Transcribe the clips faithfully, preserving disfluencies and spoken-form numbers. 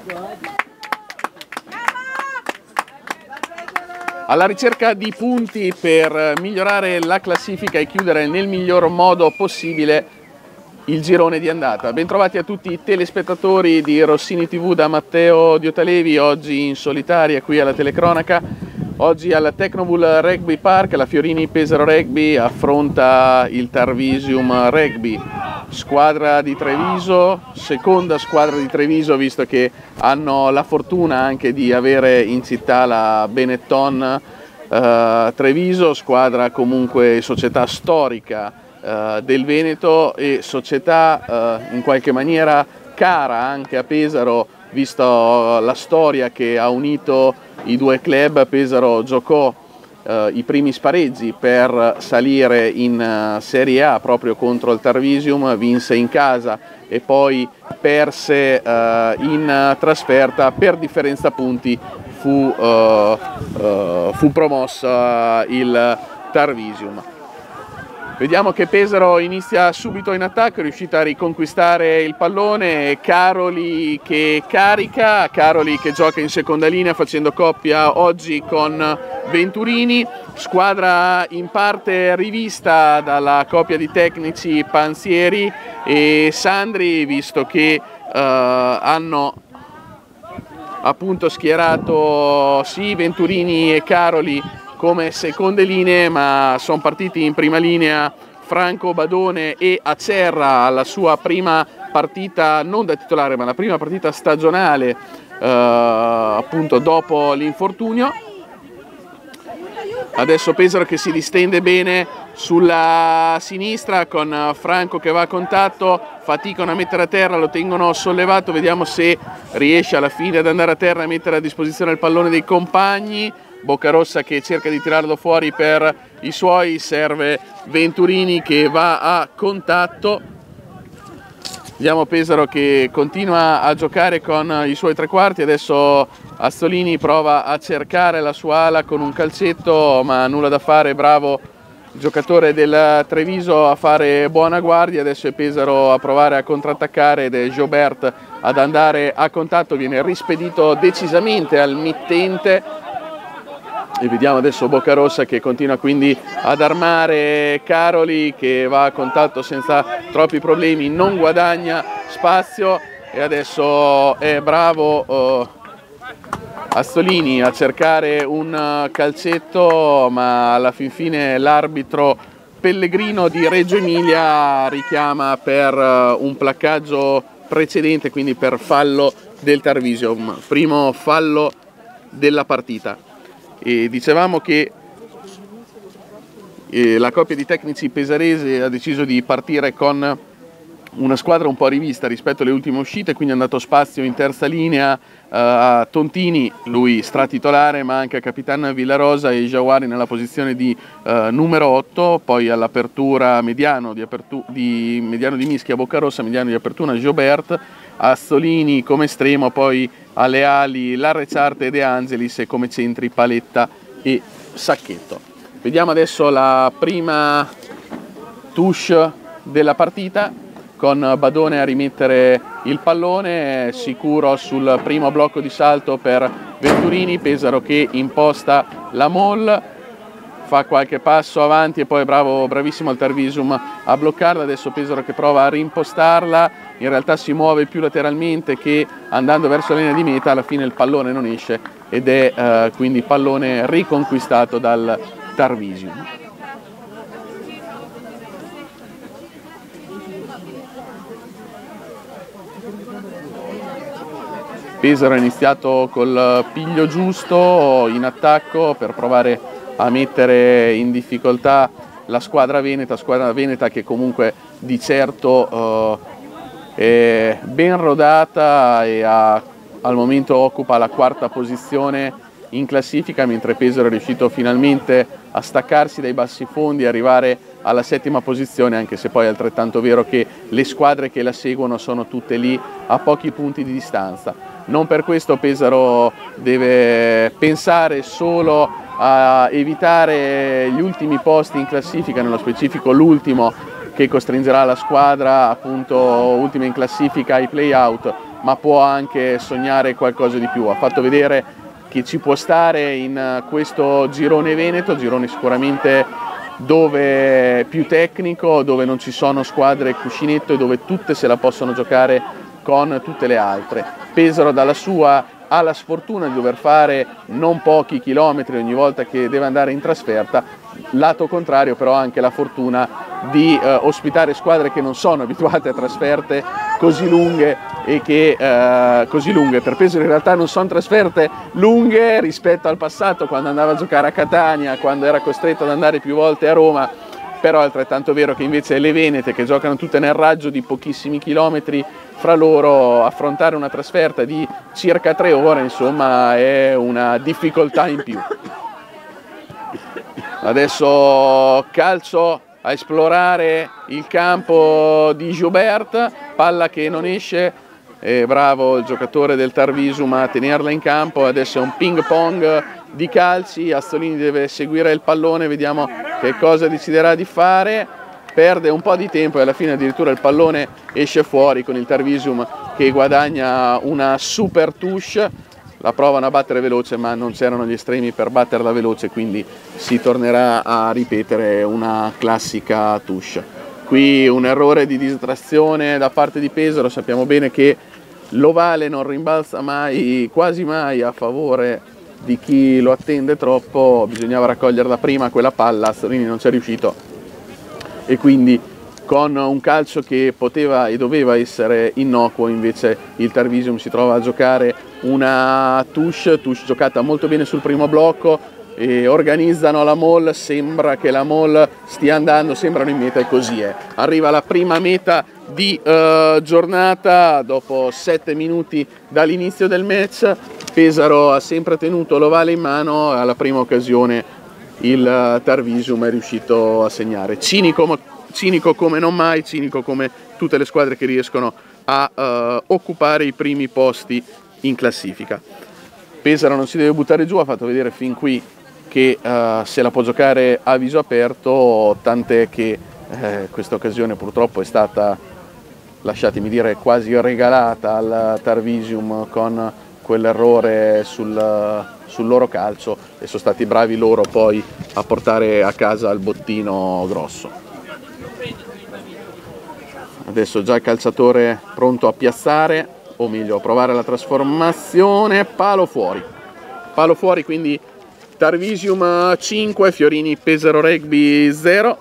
Alla ricerca di punti per migliorare la classifica e chiudere nel miglior modo possibile il girone di andata. Bentrovati a tutti i telespettatori di Rossini tivù da Matteo Diotalevi, oggi in solitaria qui alla telecronaca. Oggi al Tecnobull Rugby Park la Fiorini Pesaro Rugby affronta il Tarvisium Rugby. Squadra di Treviso, seconda squadra di Treviso, visto che hanno la fortuna anche di avere in città la Benetton eh, Treviso, squadra comunque società storica eh, del Veneto e società eh, in qualche maniera cara anche a Pesaro, visto la storia che ha unito i due club. Pesaro giocò Uh, i primi spareggi per salire in uh, Serie A proprio contro il Tarvisium, vinse in casa e poi perse uh, in uh, trasferta. Per differenza punti fu, uh, uh, fu promossa il Tarvisium. Vediamo che Pesaro inizia subito in attacco, è riuscita a riconquistare il pallone. Caroli che carica, Caroli che gioca in seconda linea facendo coppia oggi con Venturini, squadra in parte rivista dalla coppia di tecnici Panzieri e Sandri, visto che uh, hanno appunto schierato sì Venturini e Caroli come seconde linee, ma sono partiti in prima linea Franco Badone e Acerra alla sua prima partita, non da titolare, ma la prima partita stagionale eh, appunto dopo l'infortunio. Adesso Pesaro che si distende bene sulla sinistra con Franco che va a contatto, faticano a mettere a terra, lo tengono sollevato, vediamo se riesce alla fine ad andare a terra e mettere a disposizione il pallone dei compagni. Boccarossa che cerca di tirarlo fuori per i suoi, serve Venturini che va a contatto. Vediamo Pesaro che continua a giocare con i suoi tre quarti, adesso Azzolini prova a cercare la sua ala con un calcetto, ma nulla da fare, bravo giocatore del Treviso a fare buona guardia. Adesso è Pesaro a provare a contrattaccare ed è Jobert ad andare a contatto, viene rispedito decisamente al mittente. E vediamo adesso Boccarossa che continua quindi ad armare Caroli che va a contatto senza troppi problemi, non guadagna spazio e adesso è bravo uh, Azzolini a cercare un calcetto, ma alla fin fine l'arbitro Pellegrino di Reggio Emilia richiama per un placcaggio precedente, quindi per fallo del Tarvisium, primo fallo della partita. E dicevamo che eh, la coppia di tecnici pesarese ha deciso di partire con una squadra un po' rivista rispetto alle ultime uscite, quindi è andato spazio in terza linea eh, a Tontini, lui stratitolare, ma anche a Capitan Villarosa e Jawari nella posizione di eh, numero otto, poi all'apertura mediano di, apertu di mediano di Mischia Boccarossa, mediano di apertura Jobert, Azzolini come estremo, poi alle ali Larreciarte e De Angelis e come centri Paletta e Sacchetto. Vediamo adesso la prima touche della partita con Badone a rimettere il pallone, sicuro sul primo blocco di salto per Venturini. Pesaro che imposta la maul, fa qualche passo avanti e poi è bravo, bravissimo il Tarvisium a bloccarla. Adesso Pesaro che prova a rimpostarla, in realtà si muove più lateralmente che andando verso la linea di meta, alla fine il pallone non esce ed è eh, quindi pallone riconquistato dal Tarvisium. Pesaro ha iniziato col piglio giusto in attacco per provare a mettere in difficoltà la squadra veneta, squadra veneta che comunque di certo eh, è ben rodata e ha, al momento occupa la quarta posizione in classifica, mentre Pesaro è riuscito finalmente a staccarsi dai bassi fondi e arrivare alla settima posizione, anche se poi è altrettanto vero che le squadre che la seguono sono tutte lì a pochi punti di distanza. Non per questo Pesaro deve pensare solo a evitare gli ultimi posti in classifica, nello specifico l'ultimo che costringerà la squadra appunto ultima in classifica ai play-out, ma può anche sognare qualcosa di più. Ha fatto vedere che ci può stare in questo girone veneto, girone sicuramente dove più tecnico, dove non ci sono squadre cuscinetto e dove tutte se la possono giocare con tutte le altre. Pesaro dalla sua ha la sfortuna di dover fare non pochi chilometri ogni volta che deve andare in trasferta, lato contrario però ha anche la fortuna di eh, ospitare squadre che non sono abituate a trasferte così lunghe e che eh, così lunghe per Pesaro in realtà non sono trasferte lunghe rispetto al passato, quando andava a giocare a Catania, quando era costretto ad andare più volte a Roma, però è altrettanto vero che invece le venete, che giocano tutte nel raggio di pochissimi chilometri fra loro, affrontare una trasferta di circa tre ore insomma è una difficoltà in più. Adesso calcio a esplorare il campo di Joubert, palla che non esce, è bravo il giocatore del Tarvisum a tenerla in campo. Adesso è un ping pong di calci, Azzolini deve seguire il pallone, vediamo che cosa deciderà di fare, perde un po' di tempo e alla fine addirittura il pallone esce fuori con il Tarvisum che guadagna una super touche. La provano a battere veloce ma non c'erano gli estremi per batterla veloce, quindi si tornerà a ripetere una classica touche. Qui un errore di distrazione da parte di Pesaro, sappiamo bene che l'ovale non rimbalza mai, quasi mai a favore di chi lo attende troppo, bisognava raccoglierla prima quella palla, Azzolini non ci è riuscito e quindi con un calcio che poteva e doveva essere innocuo invece il Tarvisum si trova a giocare una touche, touche giocata molto bene sul primo blocco e organizzano la mall, sembra che la mall stia andando, sembrano in meta e così è. Arriva la prima meta di uh, giornata dopo sette minuti dall'inizio del match, Pesaro ha sempre tenuto l'ovale in mano, alla prima occasione il Tarvisum è riuscito a segnare. Cinico, cinico come non mai, cinico come tutte le squadre che riescono a uh, occupare i primi posti in classifica. Pesaro non si deve buttare giù, ha fatto vedere fin qui che uh, se la può giocare a viso aperto, tant'è che eh, questa occasione purtroppo è stata, lasciatemi dire, quasi regalata al Tarvisum con quell'errore sul, sul loro calcio e sono stati bravi loro poi a portare a casa il bottino grosso. Adesso già il calciatore pronto a piazzare, o meglio a provare la trasformazione, palo fuori, palo fuori, quindi Tarvisum cinque, Fiorini Pesaro Rugby zero.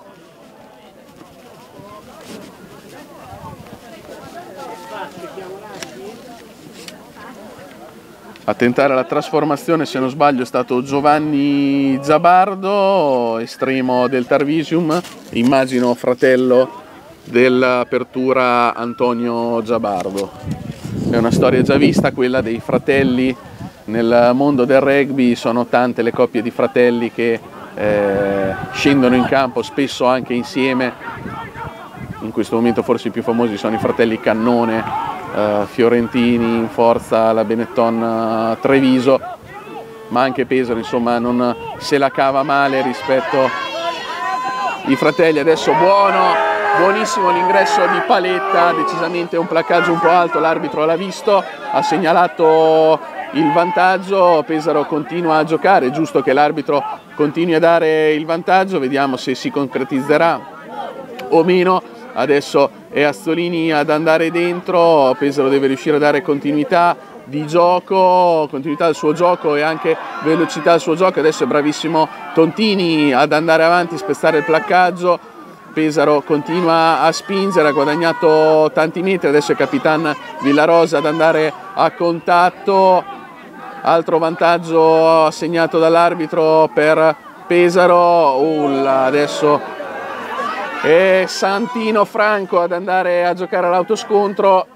A tentare la trasformazione, se non sbaglio, è stato Giovanni Zabardo, estremo del Tarvisum, immagino fratello dell'apertura Antonio Zabardo. È una storia già vista, quella dei fratelli nel mondo del rugby, sono tante le coppie di fratelli che eh, scendono in campo spesso anche insieme. In questo momento forse i più famosi sono i fratelli Cannone, Uh, fiorentini in forza la Benetton uh, Treviso, ma anche Pesaro insomma non se la cava male rispetto ai fratelli. Adesso buono, buonissimo l'ingresso di Paletta, decisamente un placcaggio un po' alto, l'arbitro l'ha visto, ha segnalato il vantaggio, Pesaro continua a giocare, è giusto che l'arbitro continui a dare il vantaggio, vediamo se si concretizzerà o meno. Adesso è Azzolini ad andare dentro, Pesaro deve riuscire a dare continuità di gioco, continuità al suo gioco e anche velocità al suo gioco. Adesso è bravissimo Tontini ad andare avanti, spezzare il placcaggio. Pesaro continua a spingere, ha guadagnato tanti metri, adesso è Capitan Villarosa ad andare a contatto. Altro vantaggio assegnato dall'arbitro per Pesaro. Ulla, adesso e Santino Franco ad andare a giocare all'autoscontro,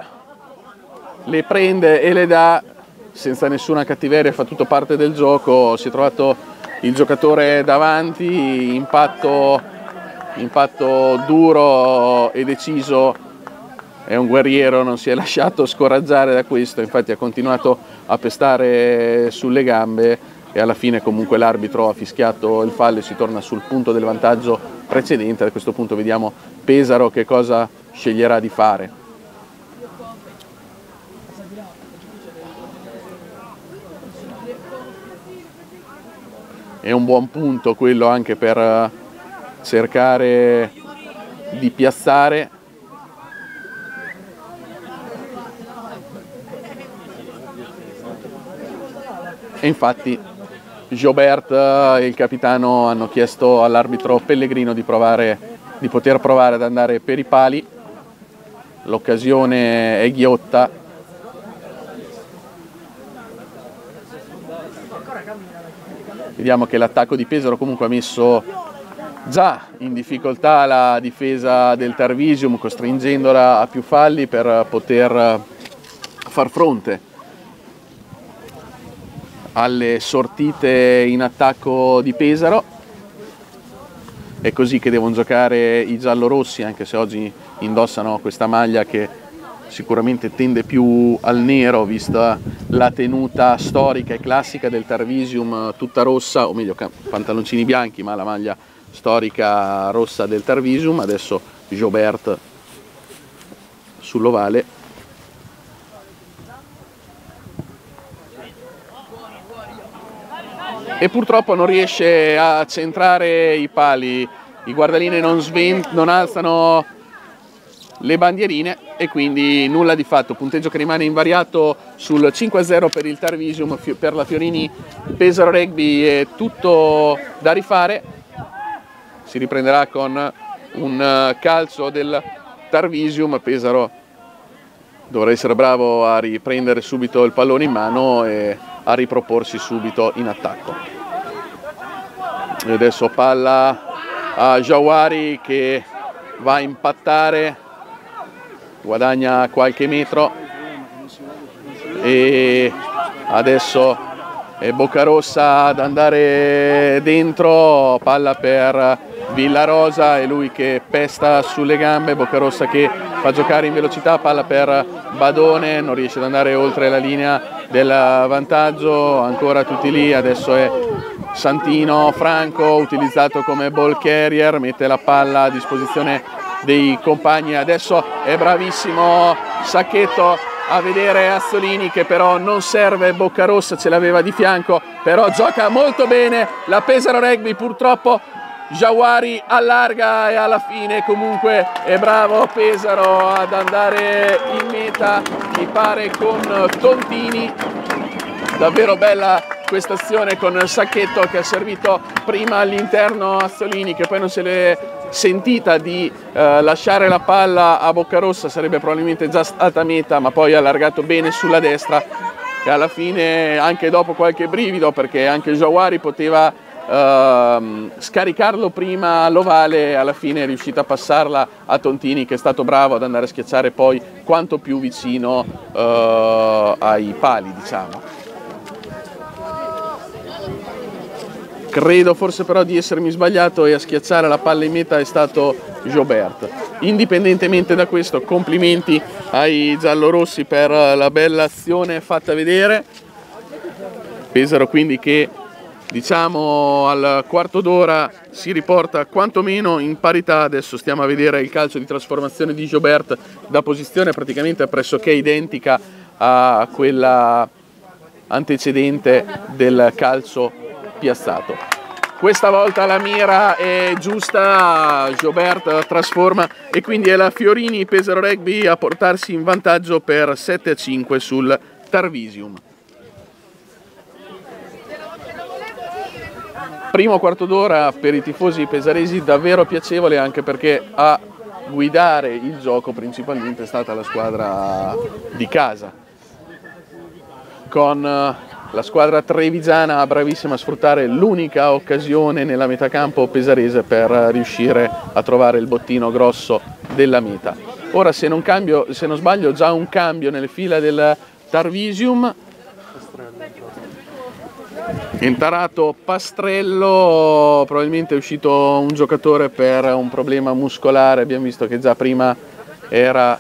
le prende e le dà senza nessuna cattiveria, fa tutto parte del gioco, si è trovato il giocatore davanti, impatto, impatto duro e deciso, è un guerriero, non si è lasciato scoraggiare da questo, infatti ha continuato a pestare sulle gambe e alla fine comunque l'arbitro ha fischiato il fallo e si torna sul punto del vantaggio precedente. Da questo punto vediamo Pesaro che cosa sceglierà di fare. è un buon punto quello anche per cercare di piazzare. E infatti Jobert e il capitano hanno chiesto all'arbitro Pellegrino di, provare, di poter provare ad andare per i pali. L'occasione è ghiotta. Vediamo che l'attacco di Pesaro comunque ha messo già in difficoltà la difesa del Tarvisium, costringendola a più falli per poter far fronte alle sortite in attacco di Pesaro. È così che devono giocare i giallorossi, anche se oggi indossano questa maglia che sicuramente tende più al nero, vista la tenuta storica e classica del Tarvisium, tutta rossa, o meglio pantaloncini bianchi, ma la maglia storica rossa del Tarvisium. Adesso Jobert sull'ovale. E purtroppo non riesce a centrare i pali, i guardaline non, non alzano le bandierine e quindi nulla di fatto. Punteggio che rimane invariato sul cinque a zero per il Tarvisium. Per la Fiorini Pesaro Rugby è tutto da rifare, si riprenderà con un calcio del Tarvisium. Pesaro dovrà essere bravo a riprendere subito il pallone in mano e a riproporsi subito in attacco. E adesso palla a Jawari che va a impattare, guadagna qualche metro e adesso è Boccarossa ad andare dentro, palla per Villarosa, è lui che pesta sulle gambe. Boccarossa che fa giocare in velocità, palla per Badone, non riesce ad andare oltre la linea del vantaggio, ancora tutti lì. Adesso è Santino Franco utilizzato come ball carrier, mette la palla a disposizione dei compagni. Adesso è bravissimo Sacchetto a vedere Azzolini che però non serve, Boccarossa ce l'aveva di fianco, però gioca molto bene la Pesaro Rugby. Purtroppo Jawari allarga e alla fine comunque è bravo Pesaro ad andare in meta, mi pare con Tontini. Davvero bella questa azione con Sacchetto che ha servito prima all'interno Azzolini, che poi non se l'è sentita di eh, lasciare la palla a Boccarossa, sarebbe probabilmente già stata meta, ma poi ha allargato bene sulla destra e alla fine, anche dopo qualche brivido, perché anche Jawari poteva Uh, scaricarlo prima all'ovale, alla fine è riuscita a passarla a Tontini, che è stato bravo ad andare a schiacciare poi quanto più vicino uh, ai pali, diciamo. Credo forse però di essermi sbagliato e a schiacciare la palla in meta è stato Jobert. Indipendentemente da questo, complimenti ai giallorossi per la bella azione fatta vedere. Pesaro quindi che, diciamo, al quarto d'ora si riporta quantomeno in parità. Adesso stiamo a vedere il calcio di trasformazione di Jobert da posizione praticamente pressoché identica a quella antecedente del calcio piazzato. Questa volta la mira è giusta, Jobert trasforma e quindi è la Fiorini Pesaro Rugby a portarsi in vantaggio per sette a cinque sul Tarvisium. Primo quarto d'ora per i tifosi pesaresi davvero piacevole, anche perché a guidare il gioco principalmente è stata la squadra di casa, con la squadra trevigiana bravissima a sfruttare l'unica occasione nella metacampo pesarese per riuscire a trovare il bottino grosso della meta. Ora, se non, cambio, se non sbaglio, già un cambio nelle fila del Tarvisium. Intarato Pastrello, probabilmente è uscito un giocatore per un problema muscolare, abbiamo visto che già prima era,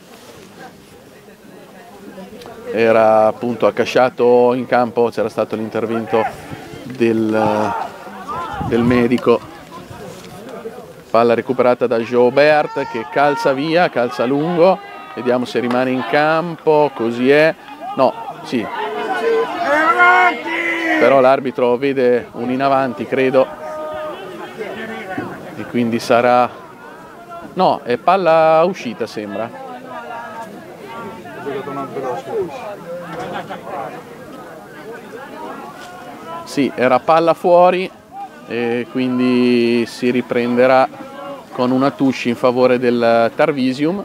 era appunto accasciato in campo, c'era stato l'intervento del, del medico. Palla recuperata da Jobert che calza via, calza lungo, vediamo se rimane in campo, così è, no, sì. però l'arbitro vede un in avanti, credo, e quindi sarà, no, è palla uscita, sembra. Sì, era palla fuori e quindi si riprenderà con una touche in favore del Tarvisium.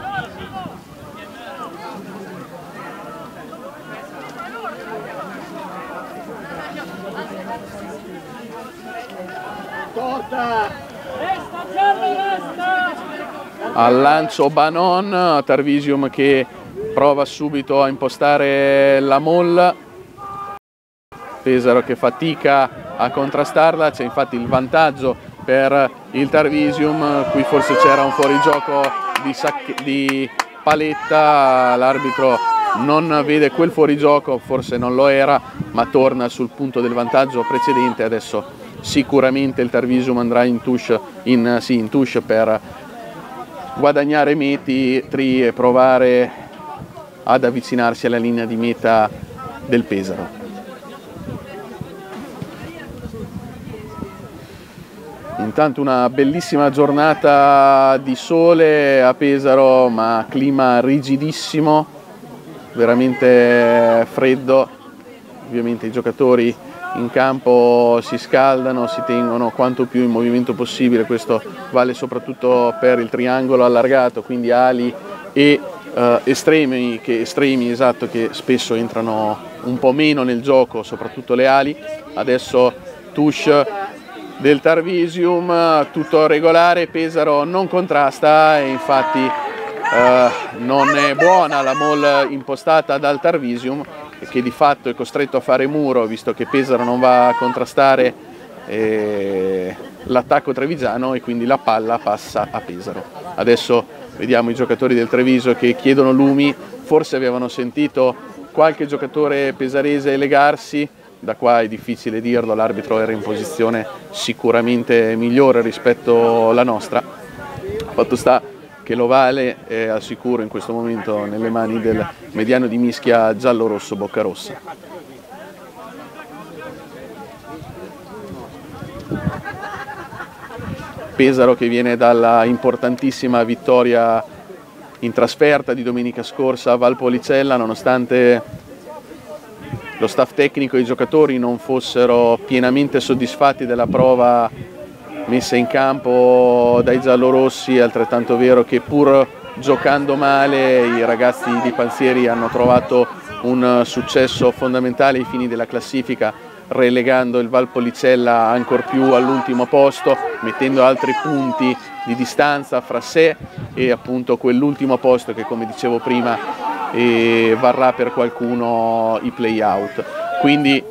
Al lancio Banon, Tarvisium che prova subito a impostare la molla, Pesaro che fatica a contrastarla, c'è infatti il vantaggio per il Tarvisium. Qui forse c'era un fuorigioco di, di paletta, l'arbitro non vede quel fuorigioco, forse non lo era, ma torna sul punto del vantaggio precedente. Adesso sicuramente il Tarvisium andrà in touche, in, sì, in touche per guadagnare metri e provare ad avvicinarsi alla linea di meta del Pesaro. Intanto una bellissima giornata di sole a Pesaro, ma clima rigidissimo, veramente freddo. Ovviamente i giocatori in campo si scaldano, si tengono quanto più in movimento possibile. Questo vale soprattutto per il triangolo allargato, quindi ali e uh, estremi, che, estremi esatto, che spesso entrano un po' meno nel gioco, soprattutto le ali. Adesso touche del Tarvisium, tutto regolare, Pesaro non contrasta e infatti eh, non è buona la mall impostata dal Tarvisium, che di fatto è costretto a fare muro visto che Pesaro non va a contrastare eh, l'attacco trevigiano e quindi la palla passa a Pesaro. Adesso vediamo i giocatori del Treviso che chiedono lumi, forse avevano sentito qualche giocatore pesarese legarsi. Da qua è difficile dirlo, l'arbitro era in posizione sicuramente migliore rispetto alla nostra. Fatto sta che l'ovale è al sicuro in questo momento nelle mani del mediano di mischia giallo-rosso Boccarossa. Pesaro che viene dalla importantissima vittoria in trasferta di domenica scorsa a Valpolicella, nonostante lo staff tecnico e i giocatori non fossero pienamente soddisfatti della prova messa in campo dai giallorossi. È altrettanto vero che pur giocando male i ragazzi di Panzieri hanno trovato un successo fondamentale ai fini della classifica, relegando il Valpolicella ancor più all'ultimo posto, mettendo altri punti di distanza fra sé e appunto quell'ultimo posto che, come dicevo prima, e varrà per qualcuno i play-out. Quindi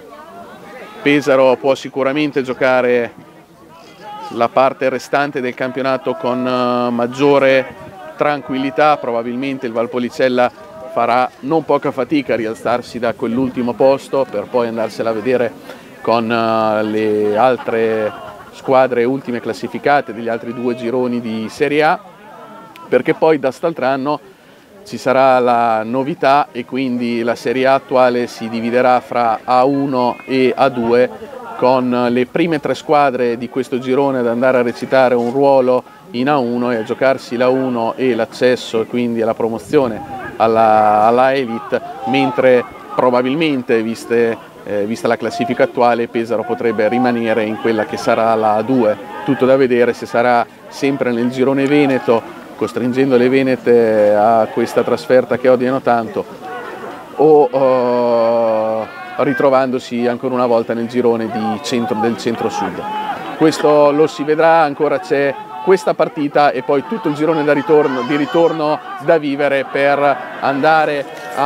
Pesaro può sicuramente giocare la parte restante del campionato con maggiore tranquillità. Probabilmente il Valpolicella farà non poca fatica a rialzarsi da quell'ultimo posto per poi andarsela a vedere con le altre squadre ultime classificate degli altri due gironi di Serie A, perché poi da quest'altro anno ci sarà la novità e quindi la Serie A attuale si dividerà fra A uno e A due, con le prime tre squadre di questo girone ad andare a recitare un ruolo in A uno e a giocarsi l'A uno e l'accesso e quindi alla promozione alla, alla Elite, mentre probabilmente, viste, eh, vista la classifica attuale, Pesaro potrebbe rimanere in quella che sarà la A due. Tutto da vedere se sarà sempre nel girone veneto, costringendo le venete a questa trasferta che odiano tanto, o uh, ritrovandosi ancora una volta nel girone di centro, del centro-sud. Questo lo si vedrà, ancora c'è questa partita e poi tutto il girone da ritorno, di ritorno da vivere per andare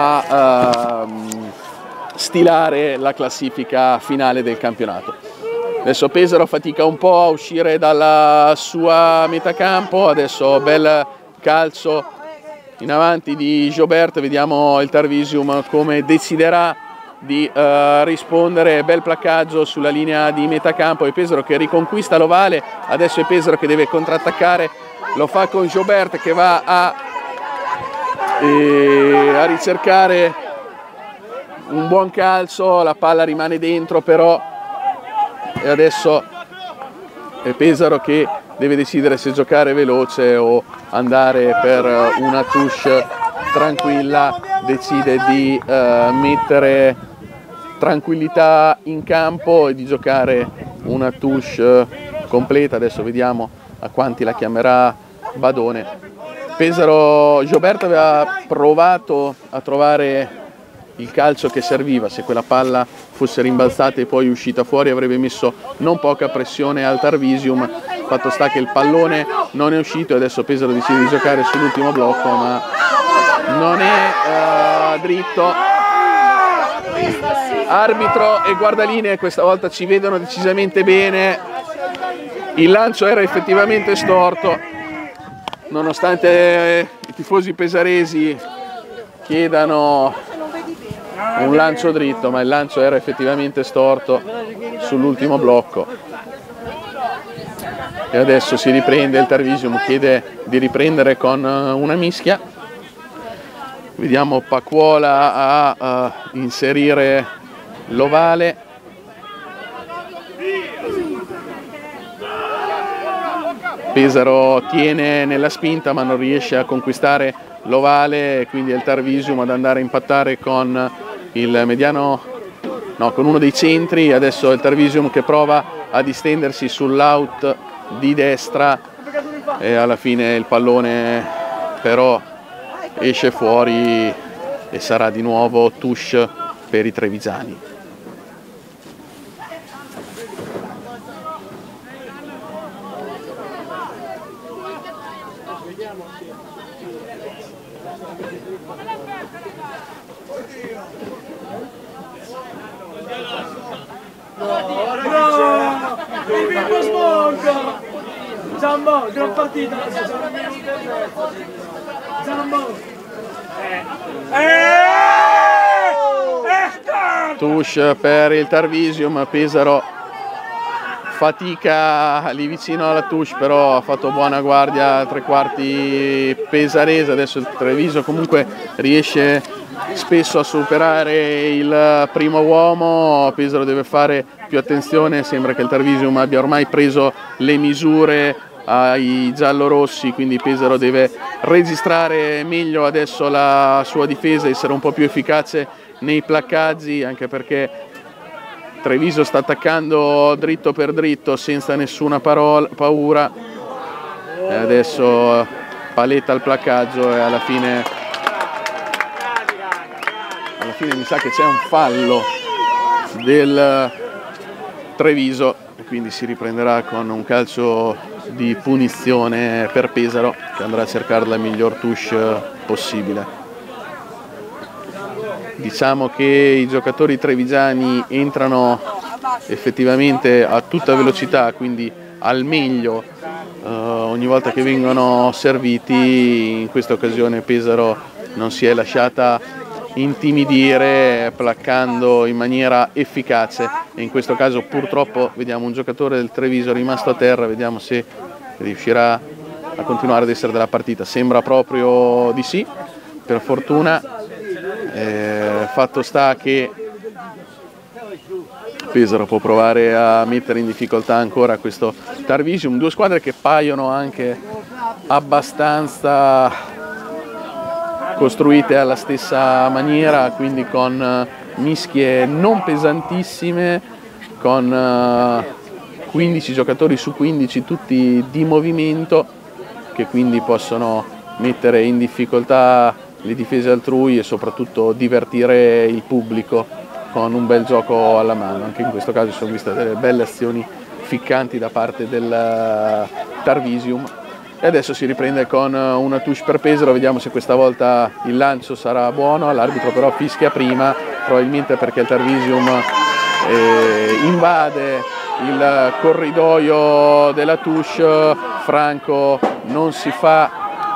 a uh, stilare la classifica finale del campionato. Adesso Pesaro fatica un po' a uscire dalla sua metacampo, adesso bel calcio in avanti di Jobert, vediamo il Tarvisium come deciderà di uh, rispondere. Bel placcaggio sulla linea di metacampo e Pesaro che riconquista l'ovale. Adesso è Pesaro che deve contrattaccare, lo fa con Jobert che va a, eh, a ricercare un buon calcio, la palla rimane dentro però, e adesso è Pesaro che deve decidere se giocare veloce o andare per una touche tranquilla. Decide di uh, mettere tranquillità in campo e di giocare una touche completa. Adesso vediamo a quanti la chiamerà Badone. Pesaro, Gioberto aveva provato a trovare il calcio che serviva, se quella palla fosse rimbalzata e poi uscita fuori avrebbe messo non poca pressione al Tarvisium. Fatto sta che il pallone non è uscito e adesso Pesaro decide di giocare sull'ultimo blocco, ma non è uh, dritto. Arbitro e guardalinee questa volta ci vedono decisamente bene, il lancio era effettivamente storto, nonostante i tifosi pesaresi chiedano un lancio dritto, ma il lancio era effettivamente storto sull'ultimo blocco. E adesso si riprende, il Tarvisium chiede di riprendere con una mischia. Vediamo Pacuola a, a inserire l'ovale. Pesaro tiene nella spinta ma non riesce a conquistare l'ovale, quindi è il Tarvisium ad andare a impattare con il mediano, no, con uno dei centri. Adesso è il Tarvisium che prova a distendersi sull'out di destra e alla fine il pallone però esce fuori e sarà di nuovo touche per i trevigiani. Zambo, gran partita, Zambo. Touche per il Tarvisium, Pesaro fatica lì vicino alla touche, però ha fatto buona guardia tre quarti pesarese. Adesso il Treviso comunque riesce spesso a superare il primo uomo, Pesaro deve fare più attenzione, sembra che il Tarvisium abbia ormai preso le misure ai giallorossi, quindi Pesaro deve registrare meglio adesso la sua difesa, essere un po' più efficace nei placcaggi, anche perché Treviso sta attaccando dritto per dritto senza nessuna parola, paura, e adesso paletta al placcaggio e alla fine alla fine mi sa che c'è un fallo del Treviso, quindi si riprenderà con un calcio di punizione per Pesaro che andrà a cercare la miglior touche possibile. Diciamo che i giocatori trevigiani entrano effettivamente a tutta velocità, quindi al meglio eh, ogni volta che vengono serviti. In questa occasione Pesaro non si è lasciata intimidire, placcando in maniera efficace, e in questo caso purtroppo vediamo un giocatore del Treviso rimasto a terra, vediamo se riuscirà a continuare ad essere della partita. Sembra proprio di sì, per fortuna. Eh, fatto sta che Pesaro può provare a mettere in difficoltà ancora questo Tarvisium, due squadre che paiono anche abbastanza costruite alla stessa maniera, quindi con mischie non pesantissime, con quindici giocatori su quindici tutti di movimento, che quindi possono mettere in difficoltà le difese altrui e soprattutto divertire il pubblico con un bel gioco alla mano. Anche in questo caso si sono viste delle belle azioni ficcanti da parte del Tarvisium. E adesso si riprende con una touche per Pesaro, vediamo se questa volta il lancio sarà buono. L'arbitro però fischia prima, probabilmente perché il Tarvisium eh, invade il corridoio della touche. Franco non si fa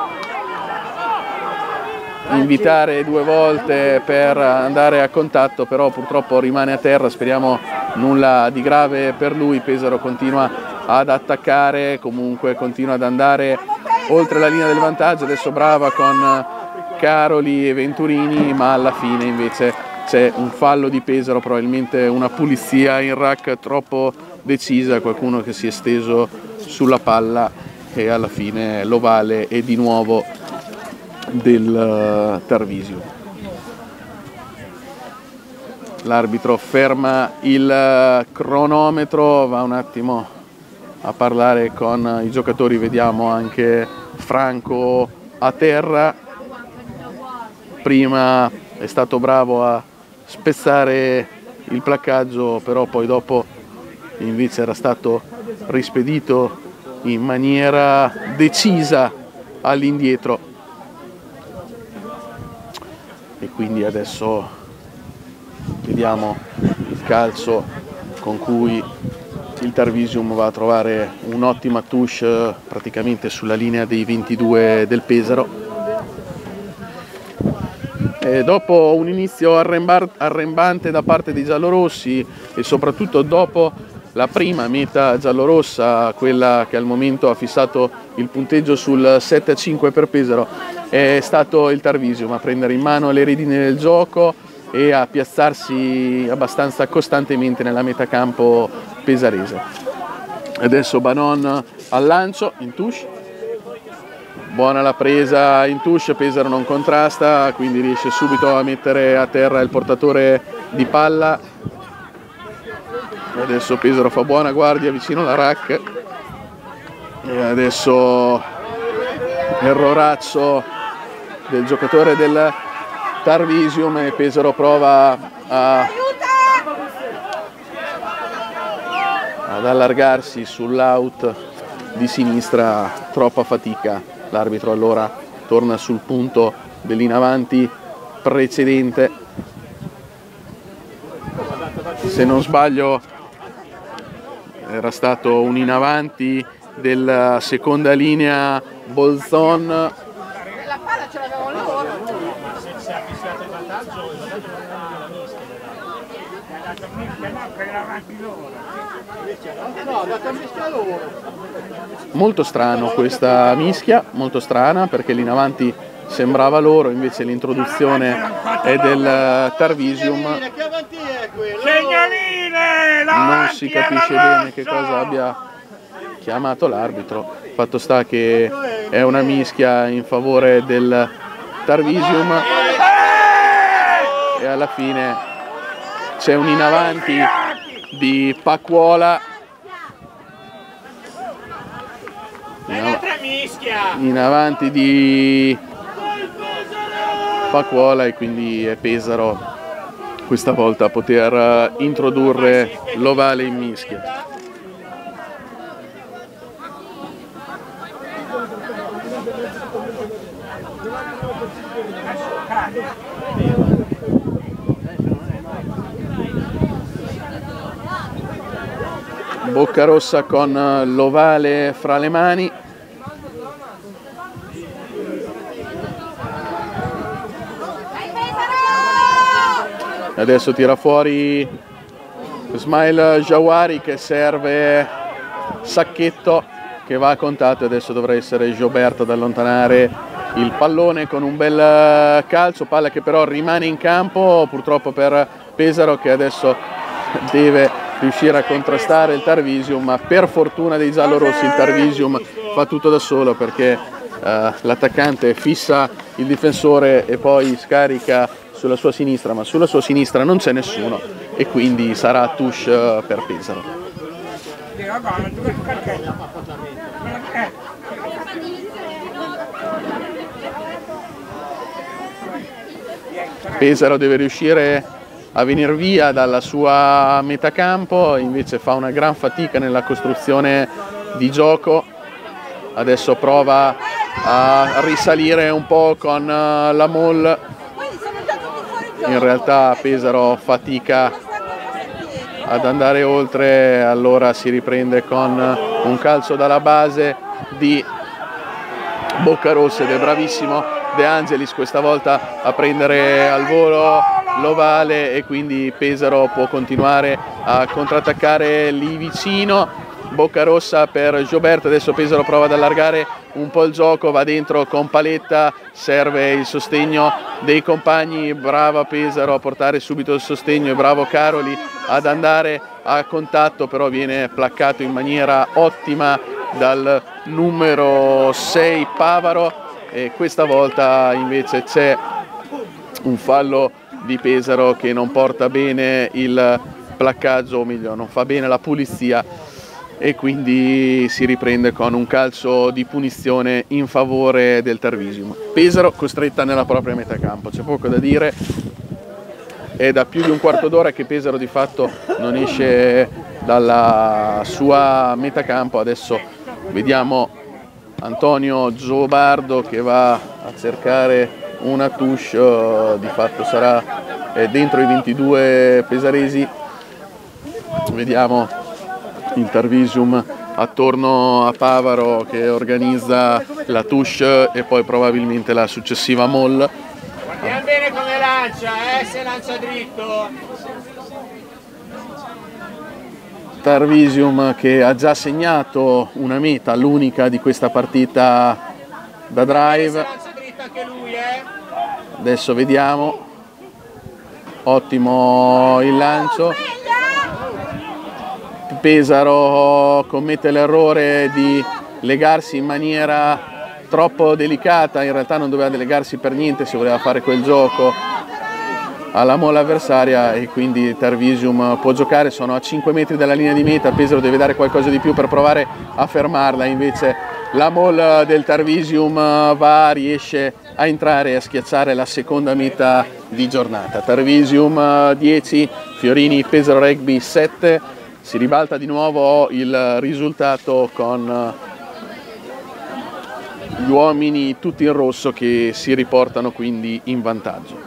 invitare due volte per andare a contatto, però purtroppo rimane a terra, speriamo nulla di grave per lui. Pesaro continua ad attaccare, comunque continua ad andare oltre la linea del vantaggio, adesso brava con Caroli e Venturini, ma alla fine invece c'è un fallo di Pesaro, probabilmente una pulizia in rack troppo decisa, qualcuno che si è steso sulla palla e alla fine l'ovale è di nuovo del Tarvisio. L'arbitro ferma il cronometro, va un attimo a parlare con i giocatori, vediamo anche Franco a terra. Prima è stato bravo a spezzare il placcaggio, però poi dopo invece era stato rispedito in maniera decisa all'indietro, e quindi adesso vediamo il calcio con cui il Tarvisium va a trovare un'ottima touche praticamente sulla linea dei ventidue del Pesaro. E dopo un inizio arrembante da parte dei giallorossi e soprattutto dopo la prima meta giallorossa, quella che al momento ha fissato il punteggio sul sette a cinque per Pesaro, è stato il Tarvisium a prendere in mano le redini del gioco e a piazzarsi abbastanza costantemente nella metacampo pesarese. Adesso Banon al lancio in touche. Buona la presa in touche, Pesaro non contrasta, quindi riesce subito a mettere a terra il portatore di palla. Adesso Pesaro fa buona guardia vicino alla rack. E adesso erroraccio del giocatore del Tarvisium e Pesaro prova a, ad allargarsi sull'out di sinistra, troppa fatica. L'arbitro allora torna sul punto dell'in avanti precedente. Se non sbaglio era stato un in avanti della seconda linea Bolzon. La palla ce l'avevamo loro. Molto strano questa mischia, molto strana, perché l'in avanti sembrava loro, invece l'introduzione è del Tarvisium. Non si capisce bene che cosa abbia chiamato l'arbitro. Fatto sta che è una mischia in favore del Tarvisium e alla fine c'è un in avanti di Pacquola, in avanti di Pacquola, e quindi è Pesaro questa volta a poter introdurre l'ovale in mischia. Boccarossa con l'ovale fra le mani. Adesso tira fuori Ismail Jawari che serve Sacchetto, che va a contatto. Adesso dovrà essere Gioberto ad allontanare il pallone con un bel calcio, palla che però rimane in campo purtroppo per Pesaro, che adesso deve riuscire a contrastare il Tarvisium, ma per fortuna dei giallorossi il Tarvisium fa tutto da solo, perché uh, l'attaccante fissa il difensore e poi scarica sulla sua sinistra, ma sulla sua sinistra non c'è nessuno e quindi sarà touche per Pesaro. Pesaro deve riuscire a venire via dalla sua metacampo, invece fa una gran fatica nella costruzione di gioco. Adesso prova a risalire un po' con la Mol. In realtà Pesaro fatica ad andare oltre, allora si riprende con un calcio dalla base di Boccarossa ed è bravissimo De Angelis questa volta a prendere al volo l'ovale, e quindi Pesaro può continuare a contrattaccare lì vicino. bocca rossa per Jobert, adesso Pesaro prova ad allargare un po' il gioco, va dentro con Paletta, serve il sostegno dei compagni, brava Pesaro a portare subito il sostegno e bravo Caroli ad andare a contatto, però viene placcato in maniera ottima dal numero sei Pavaro e questa volta invece c'è un fallo di Pesaro che non porta bene il placcaggio, o meglio non fa bene la pulizia, e quindi si riprende con un calcio di punizione in favore del Tarvisio. Pesaro costretta nella propria metà campo, c'è poco da dire, è da più di un quarto d'ora che Pesaro di fatto non esce dalla sua metà campo. Adesso vediamo Antonio Giobardo che va a cercare una touche, di fatto sarà dentro i ventidue pesaresi. Vediamo il Tarvisium attorno a Pavaro che organizza la touche e poi probabilmente la successiva moll. Guardiamo bene come lancia, eh, se lancia dritto. Tarvisium che ha già segnato una meta, l'unica di questa partita da drive. Adesso vediamo, ottimo il lancio. Pesaro commette l'errore di legarsi in maniera troppo delicata, in realtà non doveva legarsi per niente se voleva fare quel gioco alla molla avversaria, e quindi Tarvisium può giocare, sono a cinque metri dalla linea di meta, Pesaro deve dare qualcosa di più per provare a fermarla, invece la molla del Tarvisium va, riesce a entrare e a schiacciare la seconda meta di giornata. Tarvisium dieci, Fiorini Pesaro Rugby sette. Si ribalta di nuovo il risultato con gli uomini tutti in rosso che si riportano quindi in vantaggio.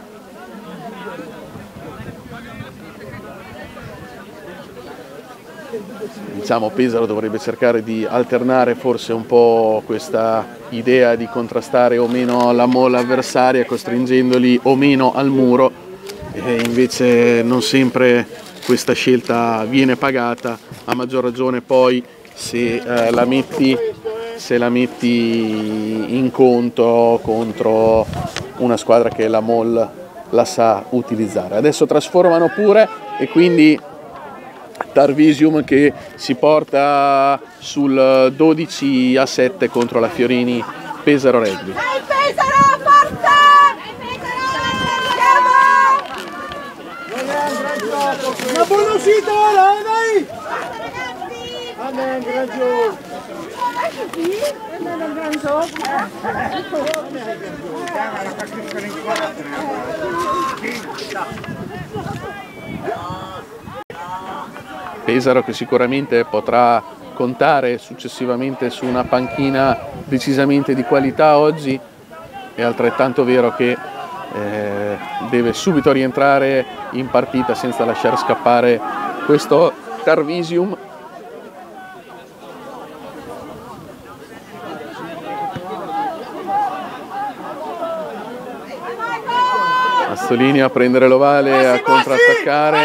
Diciamo Pesaro dovrebbe cercare di alternare forse un po' questa idea di contrastare o meno la molla avversaria, costringendoli o meno al muro, e invece non sempre questa scelta viene pagata, a maggior ragione poi se, eh, la metti, se la metti in conto contro una squadra che la moll la sa utilizzare. Adesso trasformano pure e quindi Tarvisium che si porta sul dodici a sette contro la Fiorini Pesaro Rugby. Una buona uscita, dai! Amen, grazie! Pesaro che sicuramente potrà contare successivamente su una panchina decisamente di qualità oggi, è altrettanto vero che eh, deve subito rientrare in partita senza lasciare scappare questo Tarvisium. Astolini a prendere l'ovale, a contrattaccare.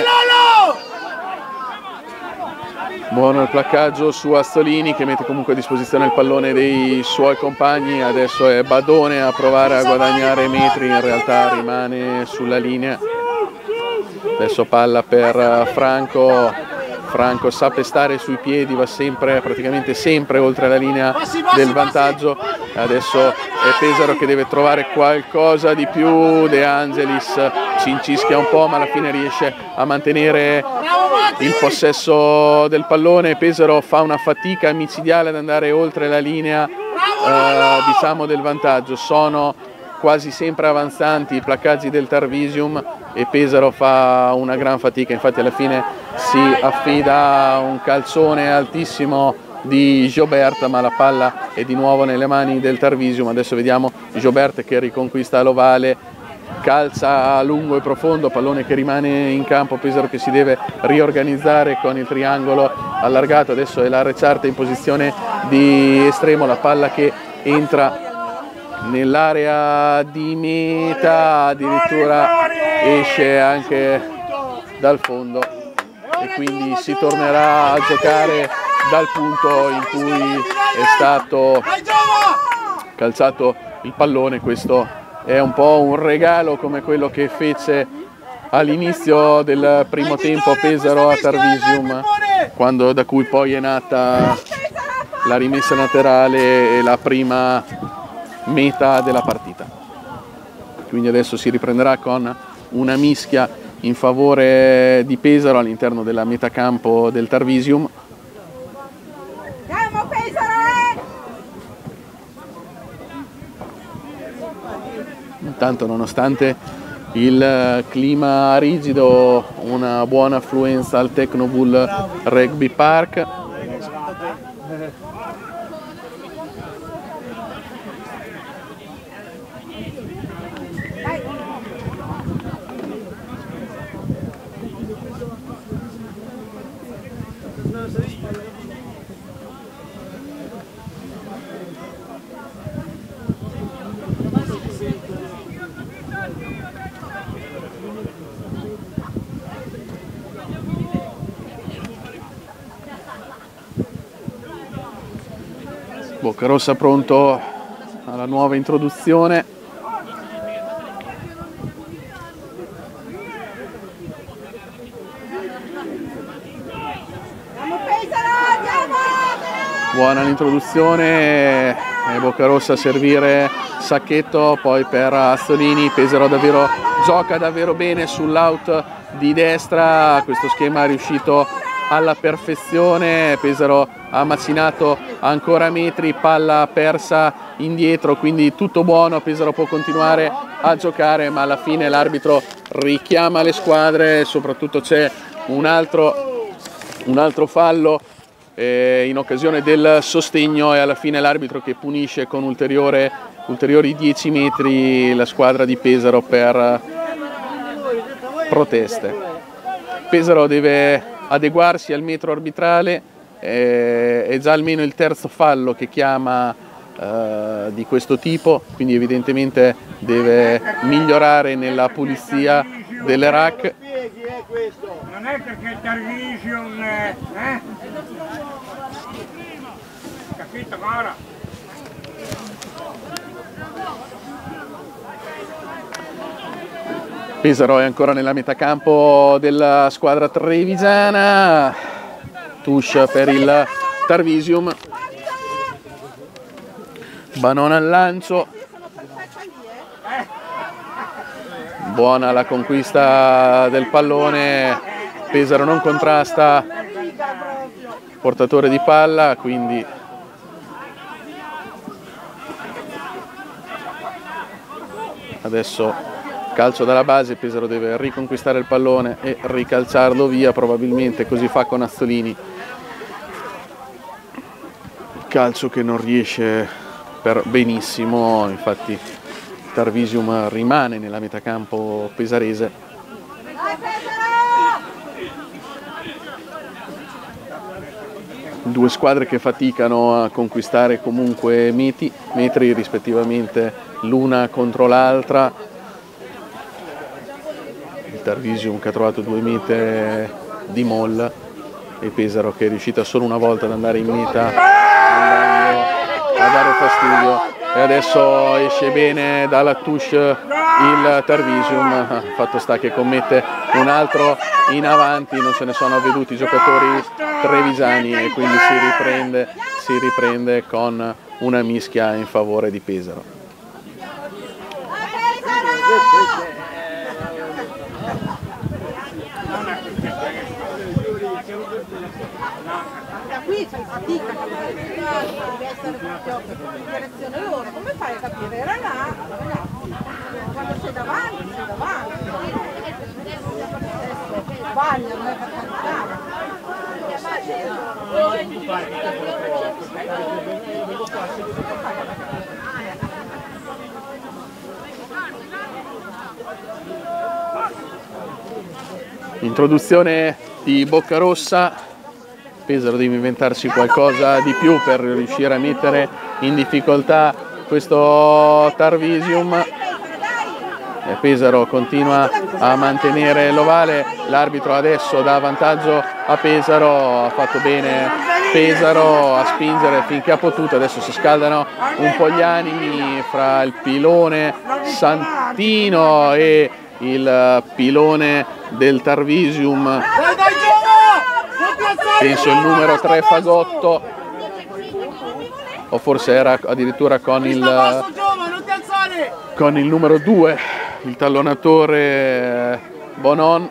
Buono il placcaggio su Astolini che mette comunque a disposizione il pallone dei suoi compagni. Adesso è Badone a provare a guadagnare metri, in realtà rimane sulla linea. Adesso palla per Franco, Franco sa pestare sui piedi, va sempre, praticamente sempre oltre la linea del vantaggio. Adesso è Pesaro che deve trovare qualcosa di più, De Angelis ci incischia un po' ma alla fine riesce a mantenere il possesso del pallone. Pesaro fa una fatica micidiale ad andare oltre la linea eh, diciamo del vantaggio, sono quasi sempre avanzanti i placcaggi del Tarvisium e Pesaro fa una gran fatica, infatti alla fine si affida a un calcione altissimo di Jobert, ma la palla è di nuovo nelle mani del Tarvisium. Adesso vediamo Jobert che riconquista l'ovale, calcia lungo e profondo, pallone che rimane in campo, Pesaro che si deve riorganizzare con il triangolo allargato. Adesso è la Recarte in posizione di estremo, la palla che entra nell'area di meta, addirittura esce anche dal fondo e quindi si tornerà a giocare dal punto in cui è stato calciato il pallone. Questo è un po' un regalo come quello che fece all'inizio del primo tempo Pesaro a Tarvisium, quando, da cui poi è nata la rimessa laterale e la prima meta della partita. Quindi adesso si riprenderà con una mischia in favore di Pesaro all'interno della metacampo del Tarvisium. Intanto, nonostante il clima rigido, una buona affluenza al Tecnobull Rugby Park. Boccarossa pronto alla nuova introduzione. Buona l'introduzione e Boccarossa a servire Sacchetto, poi per Azzolini. Pesaro davvero gioca davvero bene sull'out di destra, questo schema è riuscito alla perfezione. Pesaro ha macinato ancora metri, palla persa indietro, quindi tutto buono. Pesaro può continuare a giocare, ma alla fine l'arbitro richiama le squadre, soprattutto c'è un altro, un altro fallo eh, in occasione del sostegno, e alla fine l'arbitro che punisce con ulteriore, ulteriori dieci metri la squadra di Pesaro per proteste. Pesaro deve adeguarsi al metro arbitrale, eh, è già almeno il terzo fallo che chiama eh, di questo tipo, quindi evidentemente deve migliorare nella pulizia delle rack. Non è perché il Tarvisium, eh? Capito, Mara? Pesaro è ancora nella metacampo della squadra trevigiana, touche per il Tarvisium, Banona al lancio, buona la conquista del pallone, Pesaro non contrasta, portatore di palla, quindi adesso calcio dalla base. Pesaro deve riconquistare il pallone e ricalciarlo via, probabilmente così fa con Azzolini. Calcio che non riesce per benissimo, infatti Tarvisium rimane nella metacampo pesarese. Due squadre che faticano a conquistare comunque meti, metri rispettivamente l'una contro l'altra. Tarvisium che ha trovato due mete di moll e Pesaro che è riuscita solo una volta ad andare in meta andando a dare fastidio, e adesso esce bene dalla touche il Tarvisium. Fatto sta che commette un altro in avanti, non se ne sono avveduti i giocatori trevigiani e quindi si riprende, si riprende con una mischia in favore di Pesaro. Da qui c'è fatica a capire, deve essere proprio in direzione loro. Come fai a capire? Era là, quando sei davanti, sei davanti. Sbaglia, non è per carità. Introduzione di Boccarossa. Pesaro deve inventarsi qualcosa di più per riuscire a mettere in difficoltà questo Tarvisium. E Pesaro continua a mantenere l'ovale, l'arbitro adesso dà vantaggio a Pesaro, ha fatto bene Pesaro a spingere finché ha potuto. Adesso si scaldano un po' gli animi fra il pilone Santino e il pilone del Tarvisium, penso il numero tre Fagotto, o forse era addirittura con il, con il numero due, il tallonatore Bonon,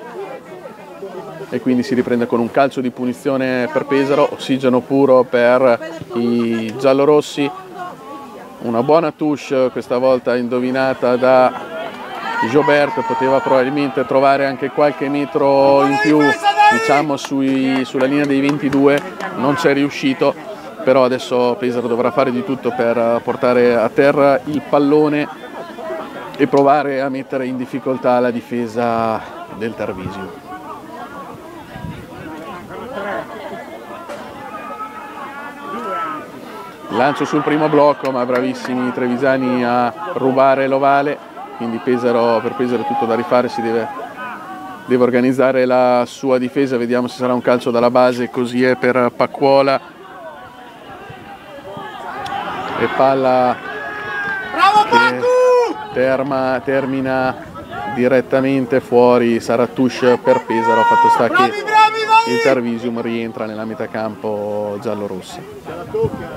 e quindi si riprende con un calcio di punizione per Pesaro, ossigeno puro per i giallorossi. Una buona touche questa volta indovinata da Jobert, poteva probabilmente trovare anche qualche metro in più, diciamo sui, sulla linea dei ventidue, non c'è riuscito, però adesso Pesaro dovrà fare di tutto per portare a terra il pallone e provare a mettere in difficoltà la difesa del Tarvisio. Lancio sul primo blocco, ma bravissimi i trevisani a rubare l'ovale, quindi Pesaro, per Pesaro è tutto da rifare, si deve, deve organizzare la sua difesa. Vediamo se sarà un calcio dalla base, così è per Pacquola, e palla che terma, termina direttamente fuori, sarà touche per Pesaro. Fatto sta che il Tarvisium rientra nella metà campo giallorossa.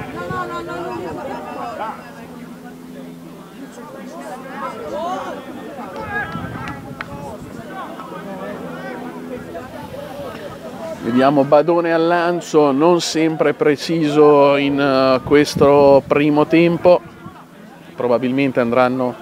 Vediamo Badone al lancio, non sempre preciso in uh, questo primo tempo, probabilmente andranno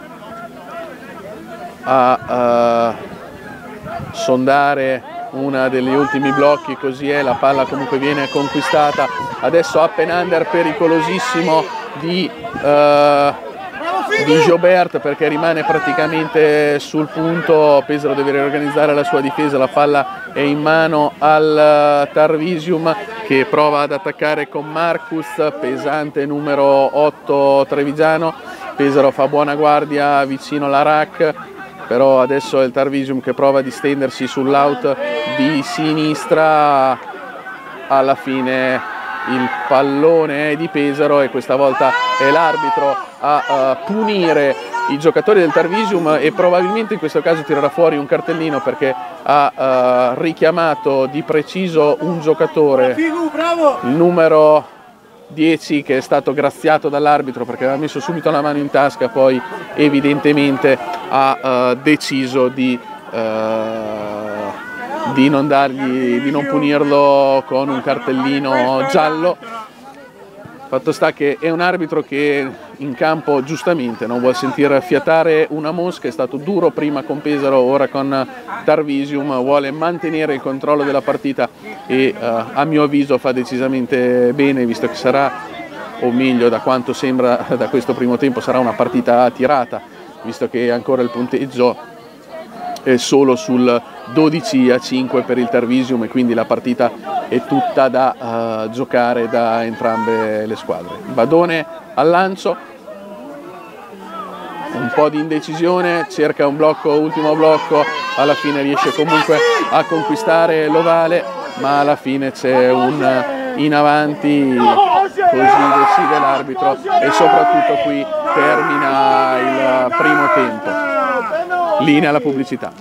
a uh, sondare una degli ultimi blocchi, così è, la palla comunque viene conquistata. Adesso up and under pericolosissimo di, uh, di Jobert, perché rimane praticamente sul punto. Pesaro deve riorganizzare la sua difesa, la palla è in mano al Tarvisium che prova ad attaccare con Marcus, pesante numero otto trevigiano. Pesaro fa buona guardia vicino alla rack, però adesso è il Tarvisium che prova a distendersi sull'out di sinistra. Alla fine il pallone è di Pesaro e questa volta è l'arbitro a uh, punire i giocatori del Tarvisium, e probabilmente in questo caso tirerà fuori un cartellino perché ha uh, richiamato di preciso un giocatore, il numero dieci, che è stato graziato dall'arbitro perché aveva messo subito la mano in tasca, poi evidentemente ha uh, deciso di, uh, di non dargli, di non punirlo con un cartellino giallo. Fatto sta che è un arbitro che in campo giustamente non vuol sentire fiatare una mosca, è stato duro prima con Pesaro, ora con Tarvisium, vuole mantenere il controllo della partita e uh, a mio avviso fa decisamente bene, visto che sarà, o meglio da quanto sembra da questo primo tempo, sarà una partita tirata, visto che ancora il punteggio è solo sul dodici a cinque per il Tarvisium, e quindi la partita è tutta da uh, giocare da entrambe le squadre. Badone al lancio, un po' di indecisione, cerca un blocco, ultimo blocco, alla fine riesce comunque a conquistare l'ovale, ma alla fine c'è un in avanti, così decide l'arbitro, e soprattutto qui termina il primo tempo. Linea alla pubblicità.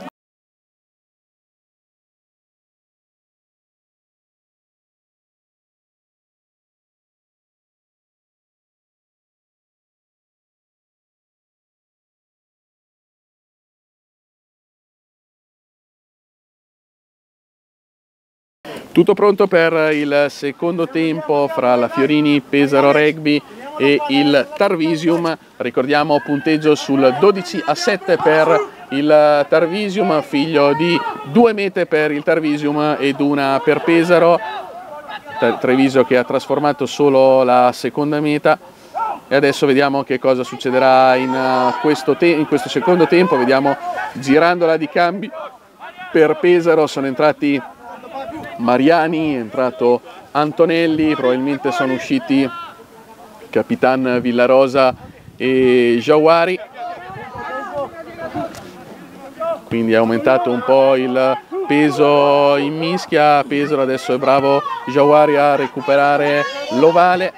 Tutto pronto per il secondo tempo fra la Fiorini Pesaro Rugby e il Tarvisium. Ricordiamo punteggio sul dodici a sette per il Tarvisium, figlio di due mete per il Tarvisium ed una per Pesaro. Treviso che ha trasformato solo la seconda meta, e adesso vediamo che cosa succederà in questo, in questo secondo tempo. Vediamo girandola di cambi per Pesaro, sono entrati Mariani, è entrato Antonelli, probabilmente sono usciti Capitan Villarosa e Jawari, quindi è aumentato un po' il peso in mischia. Pesaro adesso è bravo Jawari a recuperare l'ovale.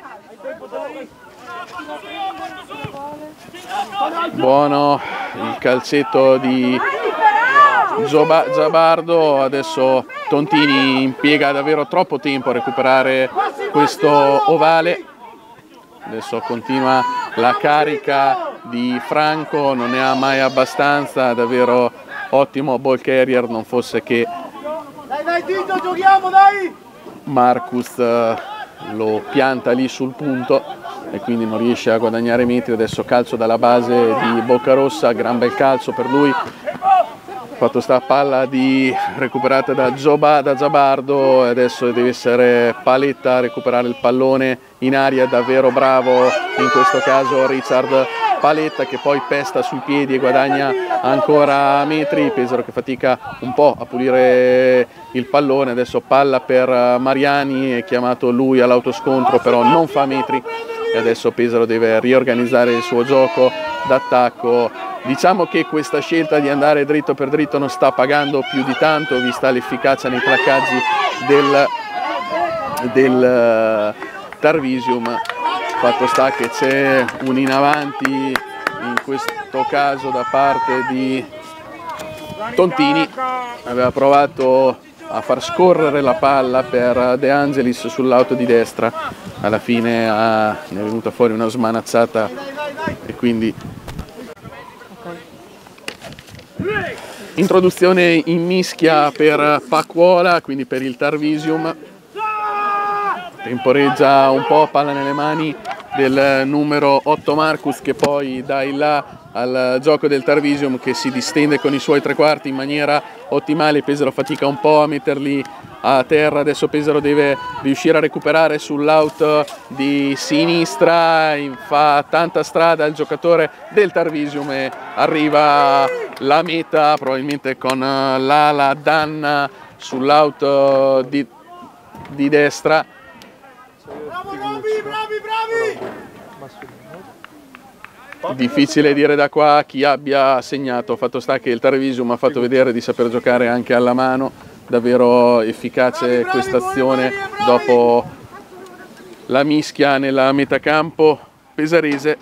Buono il calcetto di Zabardo. Adesso Tontini impiega davvero troppo tempo a recuperare questo ovale. Adesso continua la carica di Franco, non ne ha mai abbastanza, davvero ottimo ball carrier, non fosse che Dai, dai, Tito, giochiamo, dai! Marcus lo pianta lì sul punto e quindi non riesce a guadagnare metri. Adesso calcio dalla base di Boccarossa, gran bel calcio per lui. Fatto sta palla di recuperata da Zoba, da Zabardo, e adesso deve essere Paletta a recuperare il pallone in aria. Davvero bravo in questo caso Richard Paletta, che poi pesta sui piedi e guadagna ancora metri. Pesaro che fatica un po' a pulire il pallone. Adesso palla per Mariani, è chiamato lui all'autoscontro, però non fa metri e adesso Pesaro deve riorganizzare il suo gioco d'attacco. Diciamo che questa scelta di andare dritto per dritto non sta pagando più di tanto, vista l'efficacia nei placcaggi del, del uh, Tarvisium. Fatto sta che c'è un in avanti in questo caso da parte di Tontini. Aveva provato a far scorrere la palla per De Angelis sull'auto di destra, alla fine ha, ne è venuta fuori una smanazzata e quindi introduzione in mischia per Pacquola, quindi per il Tarvisium. Temporeggia un po', palla nelle mani del numero otto Marcus, che poi dà il là al gioco del Tarvisium, che si distende con i suoi tre quarti in maniera ottimale. Pesaro fatica un po' a metterli a terra. Adesso Pesaro deve riuscire a recuperare sull'out di sinistra, fa tanta strada il giocatore del Tarvisium e arriva la meta probabilmente con l'ala Danna sull'out di, di destra. Bravo Roby, bravi, bravi! Difficile dire da qua chi abbia segnato. Fatto sta che il Tarvisium ha fatto vedere di saper giocare anche alla mano, davvero efficace questa azione dopo la mischia nella metacampo pesarese.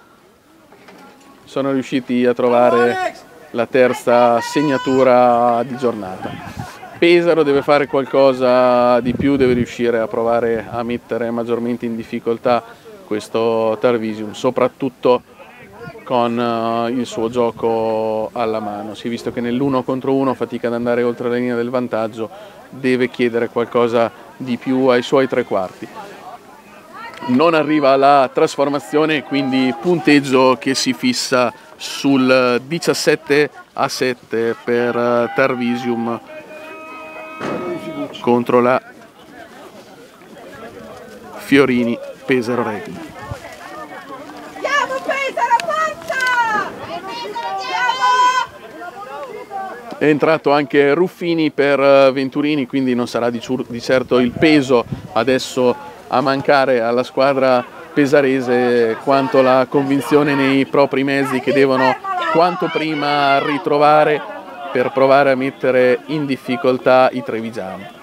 Sono riusciti a trovare la terza segnatura di giornata. Pesaro deve fare qualcosa di più, deve riuscire a provare a mettere maggiormente in difficoltà questo Tarvisium, soprattutto con uh, il suo gioco alla mano. Si è visto che nell'uno contro uno fatica ad andare oltre la linea del vantaggio, deve chiedere qualcosa di più ai suoi tre quarti. Non arriva la trasformazione, quindi punteggio che si fissa sul diciassette a sette per uh, Tarvisium contro la Fiorini Pesaro Rugby. Andiamo Pesaro, forza! È entrato anche Ruffini per Venturini, quindi non sarà di, di certo il peso adesso a mancare alla squadra pesarese quanto la convinzione nei propri mezzi, che devono quanto prima ritrovare per provare a mettere in difficoltà i trevigiani.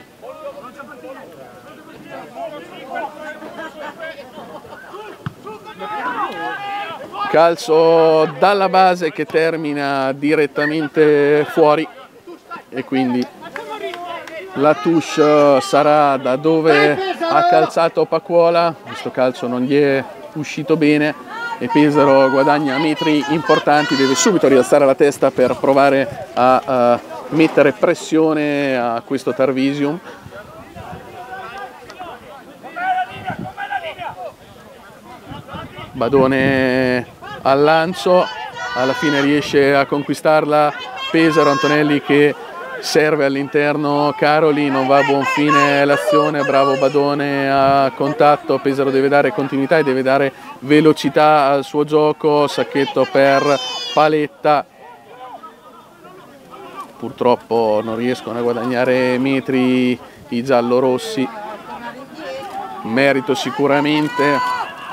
Calcio dalla base che termina direttamente fuori e quindi la touche sarà da dove ha calciato Pacquola. Questo calcio non gli è uscito bene e Pesaro guadagna metri importanti, deve subito rialzare la testa per provare a uh, mettere pressione a questo Tarvisium. Badone al lancio, alla fine riesce a conquistarla Pesaro. Antonelli che serve all'interno Caroli, non va a buon fine l'azione, bravo Badone a contatto. Pesaro deve dare continuità e deve dare velocità al suo gioco. Sacchetto per Paletta, purtroppo non riescono a guadagnare metri i giallorossi. Merito sicuramente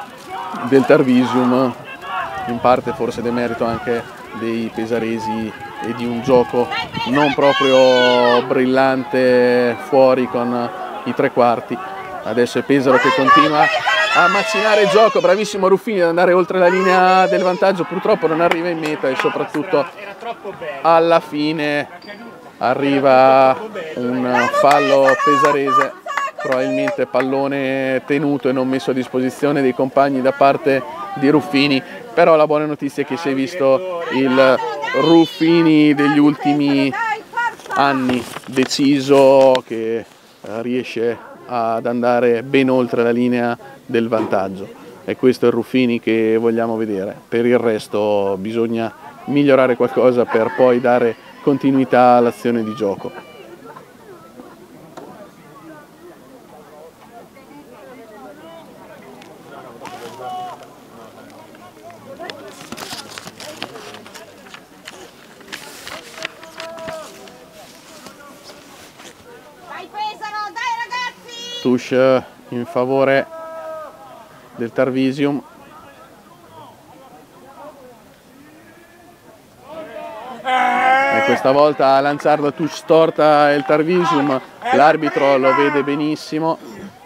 del Tarvisium, in parte forse demerito anche dei pesaresi e di un gioco non proprio brillante fuori con i tre quarti. Adesso è Pesaro che continua a macinare il gioco, bravissimo Ruffini ad andare oltre la linea del vantaggio, purtroppo non arriva in meta e soprattutto alla fine arriva un fallo pesarese, probabilmente pallone tenuto e non messo a disposizione dei compagni da parte di Ruffini, però la buona notizia è che si è visto il Ruffini degli ultimi anni, deciso, che riesce ad andare ben oltre la linea del vantaggio, e questo è il Ruffini che vogliamo vedere. Per il resto bisogna migliorare qualcosa per poi dare continuità all'azione di gioco. Touche in favore del Tarvisium. E questa volta a lanciare la touche storta il Tarvisium, l'arbitro lo vede benissimo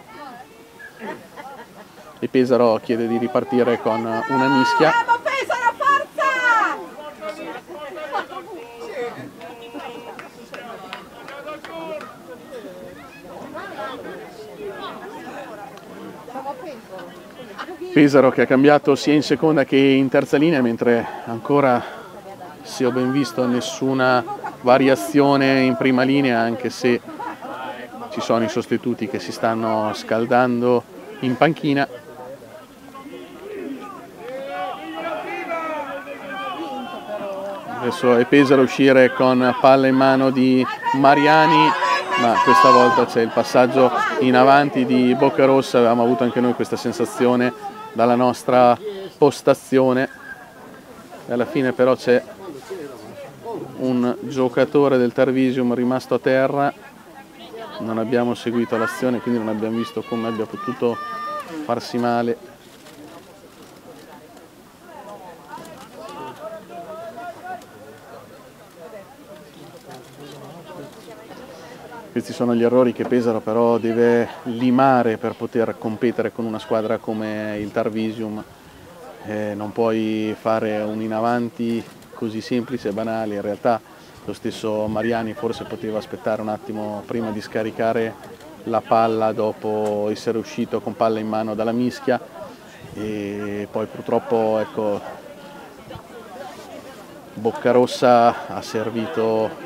e Pesaro chiede di ripartire con una mischia. Pesaro che ha cambiato sia in seconda che in terza linea, mentre ancora, se ho ben visto, nessuna variazione in prima linea, anche se ci sono i sostituti che si stanno scaldando in panchina. Adesso è Pesaro uscire con palla in mano di Mariani, ma questa volta c'è il passaggio in avanti di Boccarossa. Avevamo avuto anche noi questa sensazione dalla nostra postazione, e alla fine però c'è un giocatore del Tarvisium rimasto a terra. Non abbiamo seguito l'azione, quindi non abbiamo visto come abbia potuto farsi male. Questi sono gli errori che Pesaro però deve limare per poter competere con una squadra come il Tarvisium. Eh, non puoi fare un in avanti così semplice e banale. In realtà lo stesso Mariani forse poteva aspettare un attimo prima di scaricare la palla dopo essere uscito con palla in mano dalla mischia, e poi purtroppo, ecco, Boccarossa ha servito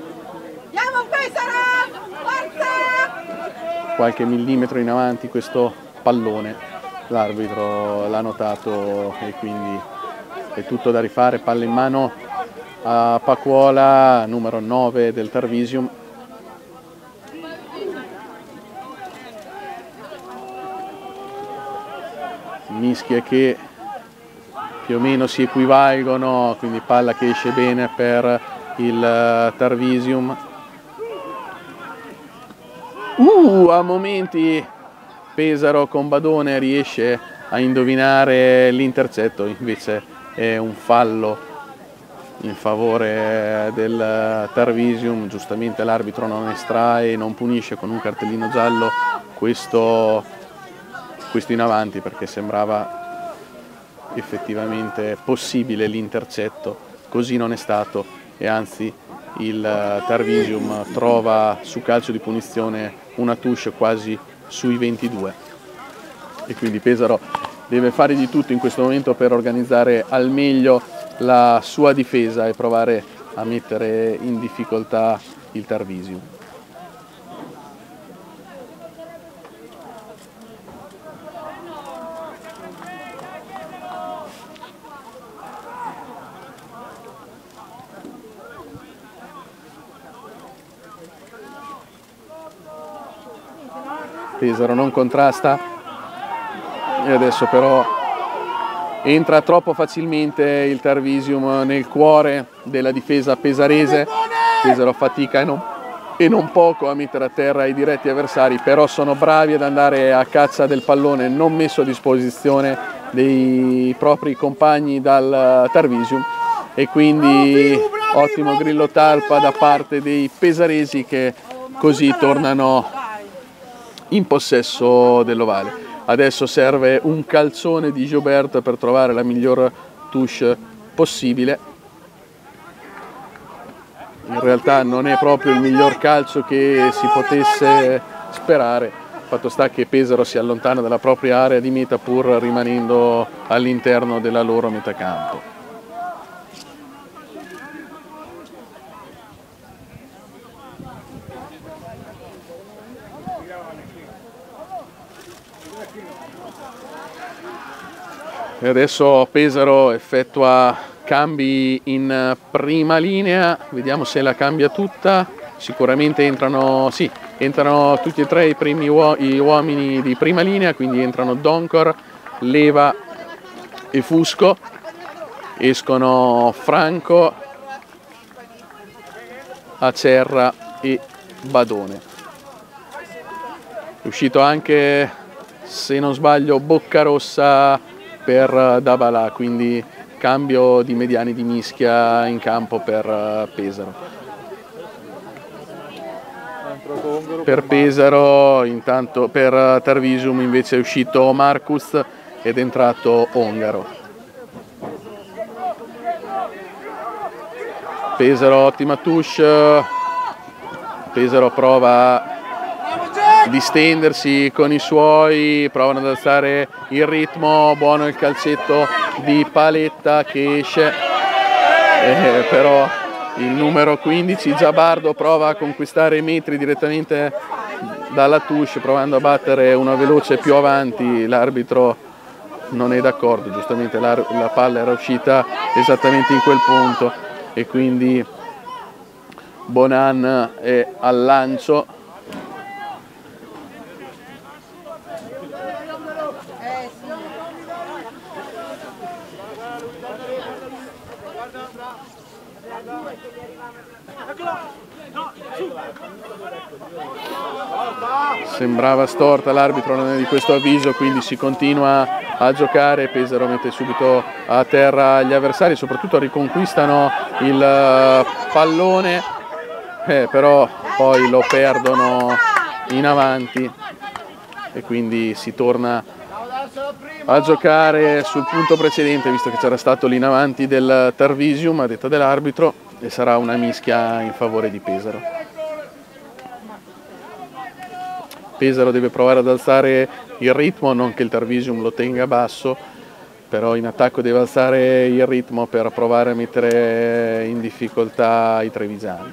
qualche millimetro in avanti questo pallone, l'arbitro l'ha notato e quindi è tutto da rifare. Palla in mano a Pacuola, numero nove del Tarvisium. Mischie che più o meno si equivalgono, quindi palla che esce bene per il Tarvisium. Uh, a momenti Pesaro con Badone riesce a indovinare l'intercetto, invece è un fallo in favore del Tarvisium. Giustamente l'arbitro non estrae, non punisce con un cartellino giallo questo, questo in avanti, perché sembrava effettivamente possibile l'intercetto. Così non è stato, e anzi il Tarvisium trova su calcio di punizione una touche quasi sui ventidue, e quindi Pesaro deve fare di tutto in questo momento per organizzare al meglio la sua difesa e provare a mettere in difficoltà il Tarvisium. Pesaro non contrasta e adesso però entra troppo facilmente il Tarvisium nel cuore della difesa pesarese. Pesaro fatica e non, e non poco a mettere a terra i diretti avversari, però sono bravi ad andare a caccia del pallone non messo a disposizione dei propri compagni dal Tarvisium, e quindi Ottimo grillo talpa da parte dei pesaresi che così tornano in possesso dell'ovale. Adesso serve un calzone di Joubert per trovare la miglior touche possibile. In realtà non è proprio il miglior calcio che si potesse sperare. Fatto sta che Pesaro si allontana dalla propria area di meta pur rimanendo all'interno della loro metacampo. E adesso Pesaro effettua cambi in prima linea, vediamo se la cambia tutta. Sicuramente entrano, sì, entrano tutti e tre i primi uo i uomini di prima linea, quindi entrano Doncor, Leva e Fusco, escono Franco, Acerra e Badone. È uscito anche, se non sbaglio, Boccarossa per Dabalà, quindi cambio di mediani di mischia in campo per Pesaro. Per Pesaro, intanto per Tarvisum invece è uscito Marcus ed è entrato Ongaro. Pesaro ottima touche, Pesaro prova distendersi con i suoi, provano ad alzare il ritmo, buono il calcetto di Paletta che esce, eh, però il numero quindici Giabardo prova a conquistare i metri direttamente dalla touche provando a battere una veloce più avanti, l'arbitro non è d'accordo, giustamente la, la palla era uscita esattamente in quel punto e quindi Bonan è al lancio. Sembrava storta, l'arbitro non è di questo avviso, quindi si continua a giocare. Pesaro mette subito a terra gli avversari, soprattutto riconquistano il pallone, eh, però poi lo perdono in avanti e quindi si torna a giocare sul punto precedente, visto che c'era stato l'in avanti del Tarvisium a detta dell'arbitro, e sarà una mischia in favore di Pesaro. Pesaro deve provare ad alzare il ritmo, non che il Tarvisium lo tenga basso, però in attacco deve alzare il ritmo per provare a mettere in difficoltà i trevigiani.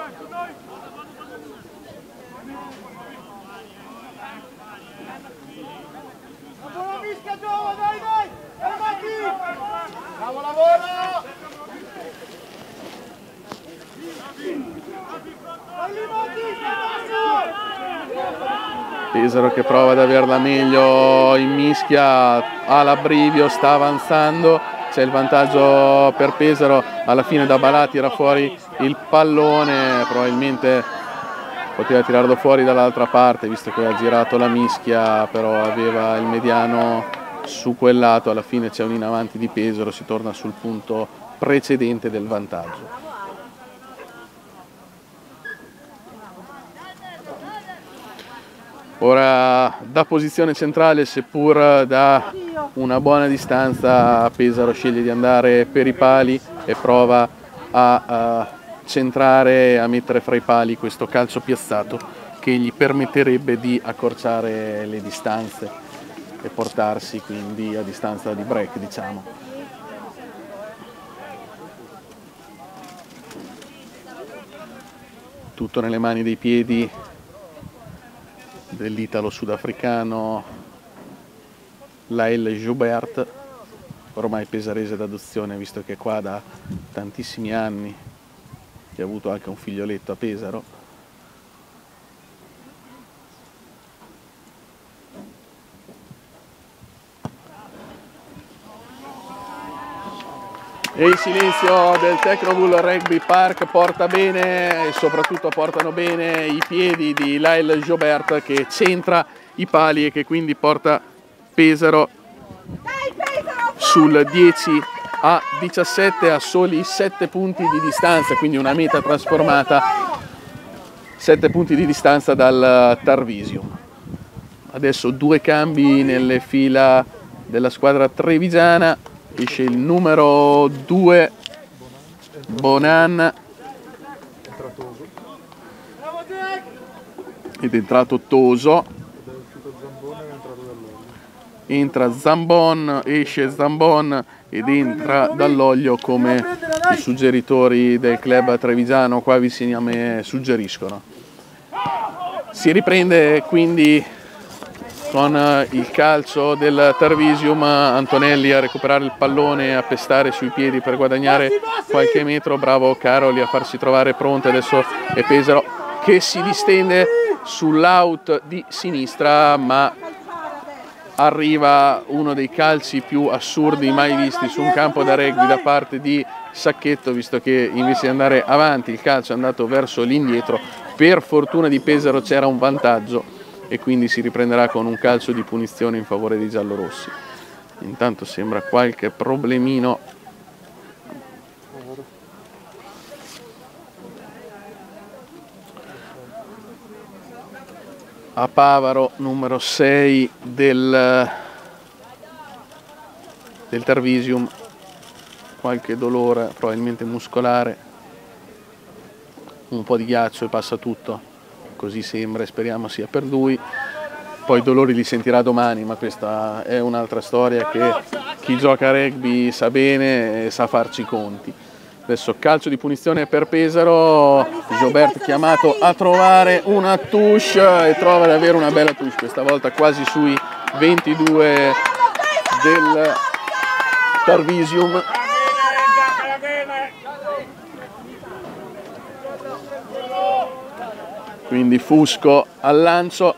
Bravo lavoro! Pesaro che prova ad averla meglio in mischia, ha l'abbrivio, sta avanzando, c'è il vantaggio per Pesaro, alla fine Dabalà tira fuori il pallone, probabilmente poteva tirarlo fuori dall'altra parte visto che ha girato la mischia, però aveva il mediano su quel lato, alla fine c'è un in avanti di Pesaro, si torna sul punto precedente del vantaggio. Ora da posizione centrale, seppur da una buona distanza, Pesaro sceglie di andare per i pali e prova a, a centrare, a mettere fra i pali questo calcio piazzato che gli permetterebbe di accorciare le distanze e portarsi quindi a distanza di break, diciamo. Tutto nelle mani dei piedi dell'italo sudafricano Lael Joubert, ormai pesarese d'adozione visto che è qua da tantissimi anni, che ha avuto anche un figlioletto a Pesaro. E il silenzio del Technobull Rugby Park porta bene e soprattutto portano bene i piedi di Lael Joubert che centra i pali e che quindi porta Pesaro sul dieci a diciassette, a soli sette punti di distanza, quindi una meta trasformata, sette punti di distanza dal Tarvisio. Adesso due cambi nelle fila della squadra trevigiana, esce il numero due Bonan ed è entrato Toso, entra Zambon, esce Zambon ed entra Dall'Oglio, come i suggeritori del club trevigiano qua vicini a me suggeriscono. Si riprende quindi con il calcio del Tarvisium, Antonelli a recuperare il pallone, a pestare sui piedi per guadagnare qualche metro, bravo Caroli a farsi trovare pronto. Adesso è Pesaro che si distende sull'out di sinistra, ma arriva uno dei calci più assurdi mai visti su un campo da rugby da parte di Sacchetto, visto che invece di andare avanti il calcio è andato verso l'indietro. Per fortuna di Pesaro c'era un vantaggio e quindi si riprenderà con un calcio di punizione in favore dei giallorossi. Intanto sembra qualche problemino a Pavaro, numero sei del, del Tarvisium, qualche dolore probabilmente muscolare, un po' di ghiaccio e passa tutto, così sembra e speriamo sia per lui. Poi i dolori li sentirà domani, ma questa è un'altra storia che chi gioca a rugby sa bene e sa farci i conti. Adesso calcio di punizione per Pesaro, Gilbert chiamato a trovare una touche e trova davvero una bella touche, questa volta quasi sui ventidue del Tarvisium. Quindi Fusco al lancio.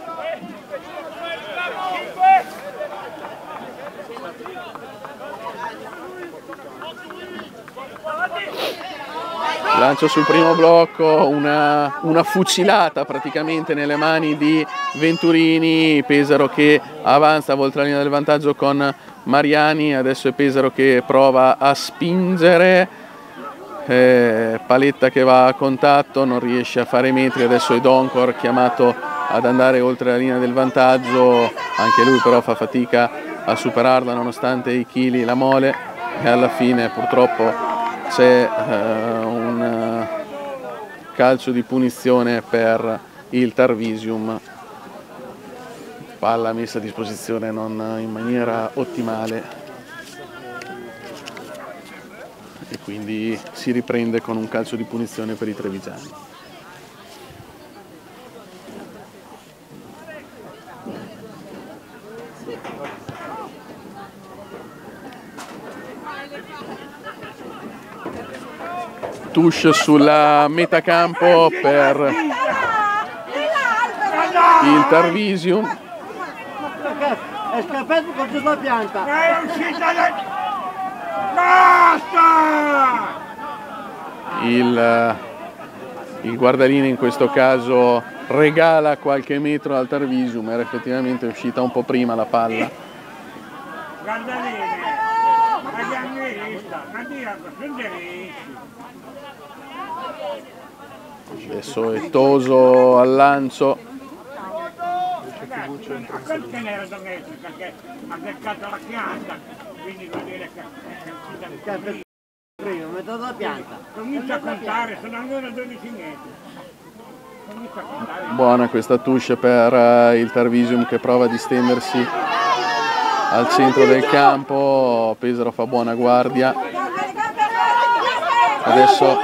Lancio sul primo blocco, una, una fucilata praticamente nelle mani di Venturini. Pesaro che avanza oltre la linea del vantaggio con Mariani, adesso è Pesaro che prova a spingere, eh, Paletta che va a contatto, non riesce a fare metri, adesso è Doncor chiamato ad andare oltre la linea del vantaggio, anche lui però fa fatica a superarla nonostante i chili e la mole, e alla fine purtroppo c'è uh, un uh, calcio di punizione per il Tarvisium, palla messa a disposizione non in maniera ottimale e quindi si riprende con un calcio di punizione per i trevigiani. Touche sulla metacampo per il Tarvisium. È scappato contro la pianta. È uscita da... Basta! Il, il guardaline in questo caso regala qualche metro al Tarvisium, era effettivamente uscita un po' prima la palla. Guardaline, ma che Adesso è Toso al lancio. Perché ne era domesso? Perché ha beccato la pianta, quindi vuol dire che è uscita prima. Prima, metà della pianta. Comincia a contare, sono ancora dodici metri. Comincia a contare. Buona questa touche per il Tarvisium che prova a distendersi al centro del campo. Pesaro fa buona guardia. Adesso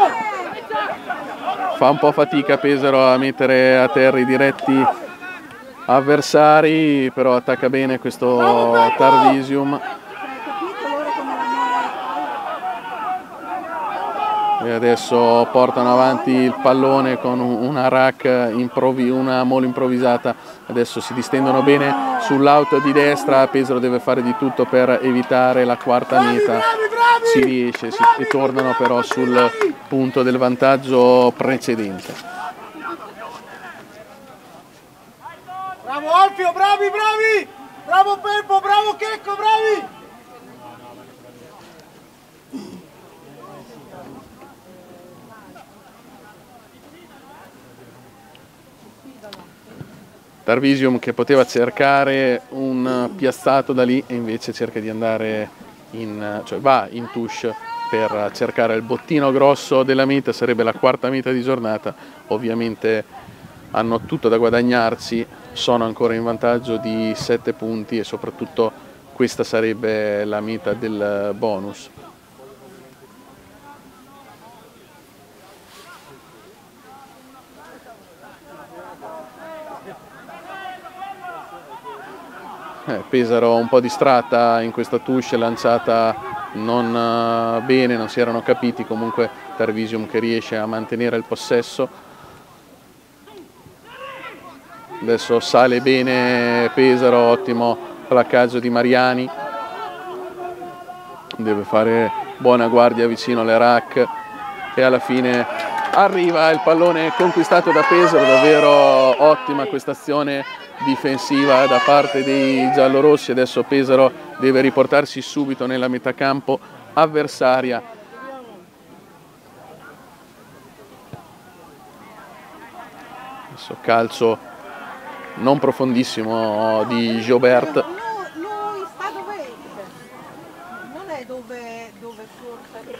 fa un po' fatica Pesaro a mettere a terra i diretti avversari, però attacca bene questo Tarvisium. E adesso portano avanti il pallone con una rack, improvi, una mole improvvisata. Adesso si distendono bene sull'out di destra. Pesaro deve fare di tutto per evitare la quarta meta. Ci riesce si, e tornano però sul punto del vantaggio precedente. Bravo Alfio, bravi, bravi! Bravo Peppo, bravo Checco, bravi! Tarvisium che poteva cercare un piazzato da lì e invece cerca di andare in, cioè va in touche per cercare il bottino grosso della meta, sarebbe la quarta meta di giornata. Ovviamente hanno tutto da guadagnarsi, sono ancora in vantaggio di sette punti e soprattutto questa sarebbe la meta del bonus. Eh, Pesaro un po' distratta in questa touche, lanciata non uh, bene, non si erano capiti, comunque Tarvisium che riesce a mantenere il possesso. Adesso sale bene Pesaro, ottimo placcaggio di Mariani, deve fare buona guardia vicino alle rack e alla fine arriva il pallone conquistato da Pesaro. Davvero ottima questa azione difensiva da parte dei giallorossi. Adesso Pesaro deve riportarsi subito nella metà campo avversaria. Adesso calcio non profondissimo di Jobert. Lui, lui sta dove non è dove, dove forse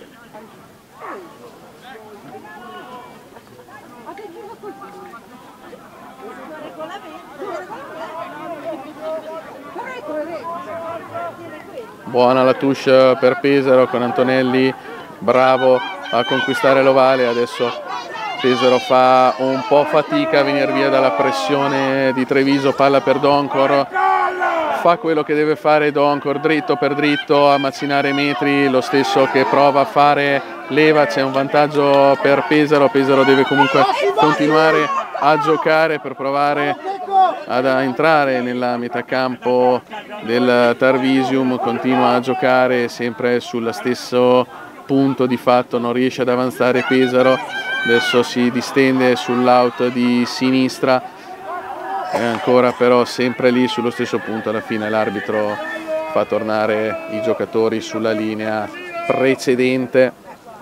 Buona la touche per Pesaro con Antonelli bravo a conquistare l'ovale. Adesso Pesaro fa un po' fatica a venire via dalla pressione di Treviso, palla per Doncor, fa quello che deve fare Doncor, dritto per dritto a macinare metri, lo stesso che prova a fare Leva. C'è un vantaggio per Pesaro, Pesaro deve comunque continuare a giocare per provare ad entrare nella metà campo del Tarvisium, continua a giocare sempre sullo stesso punto, di fatto non riesce ad avanzare Pesaro. Adesso si distende sull'out di sinistra, è ancora però sempre lì sullo stesso punto. Alla fine l'arbitro fa tornare i giocatori sulla linea precedente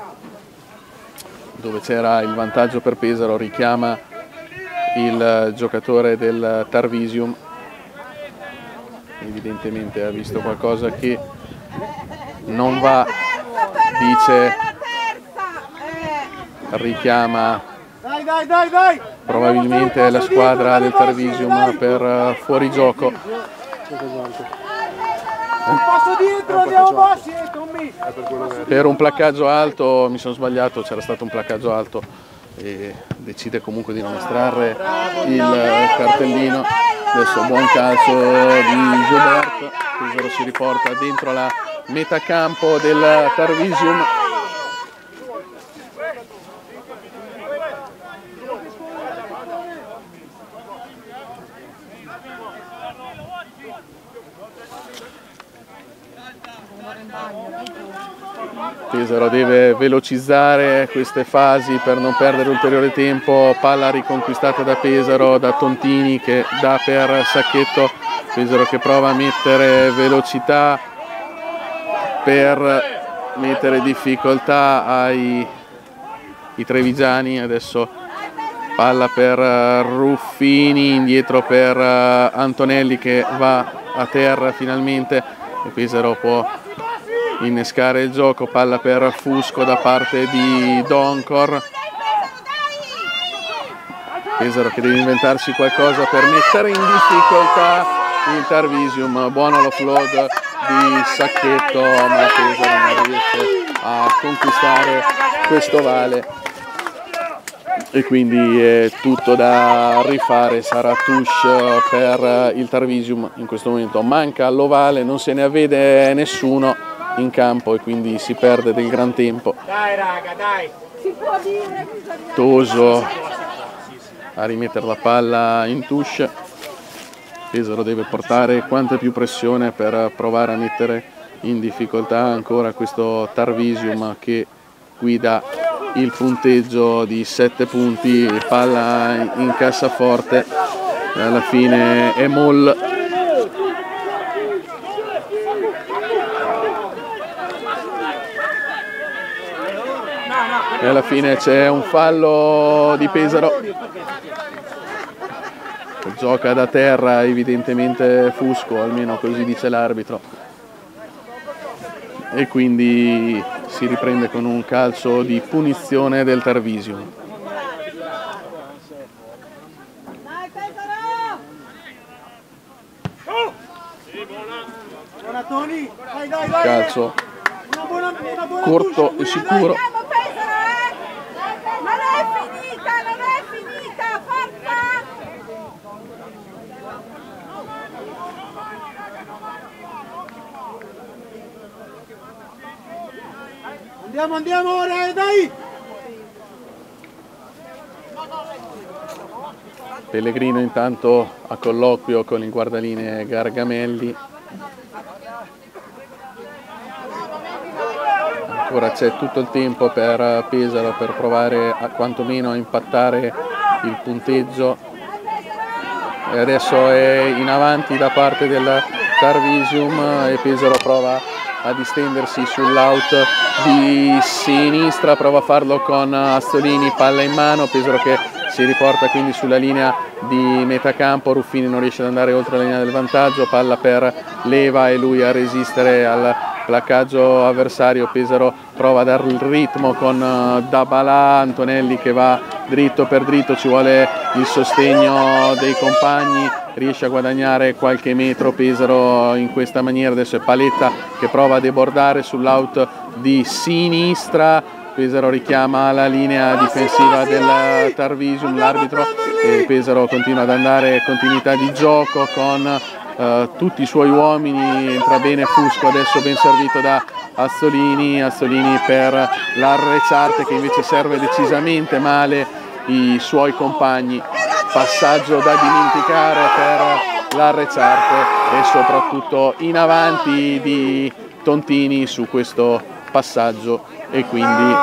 dove c'era il vantaggio per Pesaro, richiama il giocatore del Tarvisium, evidentemente ha visto qualcosa che non va, dice, richiama probabilmente la squadra del Tarvisium per fuorigioco. Per un placcaggio alto, mi sono sbagliato, c'era stato un placcaggio alto e decide comunque di non estrarre il cartellino. Adesso buon calcio di Jobert, Pesaro si riporta dentro la metà campo del Tarvisium. Pesaro deve velocizzare queste fasi per non perdere ulteriore tempo. Palla riconquistata da Pesaro, da Tontini che dà per Sacchetto. Pesaro che prova a mettere velocità per mettere difficoltà ai i trevigiani. Adesso palla per Ruffini, indietro per Antonelli che va a terra finalmente e Pesaro può innescare il gioco. Palla per Fusco da parte di Doncor. Pesaro che deve inventarsi qualcosa per mettere in difficoltà il Tarvisium. Buono l'offload di Sacchetto, ma Pesaro non riesce a conquistare questo vale e quindi è tutto da rifare. Sarà touche per il Tarvisium. In questo momento manca l'ovale, non se ne avvede nessuno in campo e quindi si perde del gran tempo. Dai raga, dai. Toso a rimettere la palla in touche. Pesaro deve portare quanta più pressione per provare a mettere in difficoltà ancora questo Tarvisium che guida il punteggio di sette punti. Palla in cassaforte, alla fine è Moll. E alla fine c'è un fallo di Pesaro. Gioca da terra evidentemente Fusco, almeno così dice l'arbitro, e quindi si riprende con un calcio di punizione del Tarvisio. Calcio corto e sicuro. Non è finita, non è finita, forza! Andiamo, andiamo ora, dai! Pellegrino intanto a colloquio con il guardalinee Gargamelli. Ancora c'è tutto il tempo per Pesaro per provare a quantomeno a impattare il punteggio, e adesso è in avanti da parte del Tarvisium e Pesaro prova a distendersi sull'out di sinistra, prova a farlo con Astolini, palla in mano, Pesaro che si riporta quindi sulla linea di metacampo, Ruffini non riesce ad andare oltre la linea del vantaggio, palla per Leva e lui a resistere al placcaggio avversario. Pesaro prova a dare il ritmo con Dabalà, Antonelli che va dritto per dritto, ci vuole il sostegno dei compagni, riesce a guadagnare qualche metro Pesaro in questa maniera. Adesso è Paletta che prova a debordare sull'out di sinistra, Pesaro richiama la linea difensiva del Tarvisium, l'arbitro, e Pesaro continua ad andare continuità di gioco con Uh, tutti i suoi uomini. Entra bene Fusco, adesso ben servito da Astolini, Astolini per l'Arreciarte che invece serve decisamente male i suoi compagni. Passaggio da dimenticare per l'Arreciarte e soprattutto in avanti di Tontini su questo passaggio, e quindi,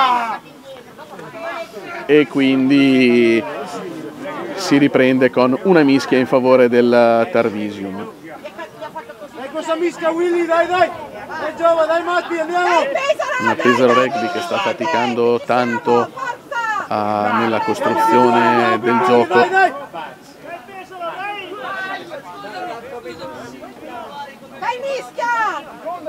e quindi si riprende con una mischia in favore del Tarvisium. Dai questa mischia Willy, dai dai! Dai Giova, dai Matti, andiamo! Una Pesaro Rugby che sta faticando tanto a, nella costruzione del gioco. Dai, dai. Dai mischia!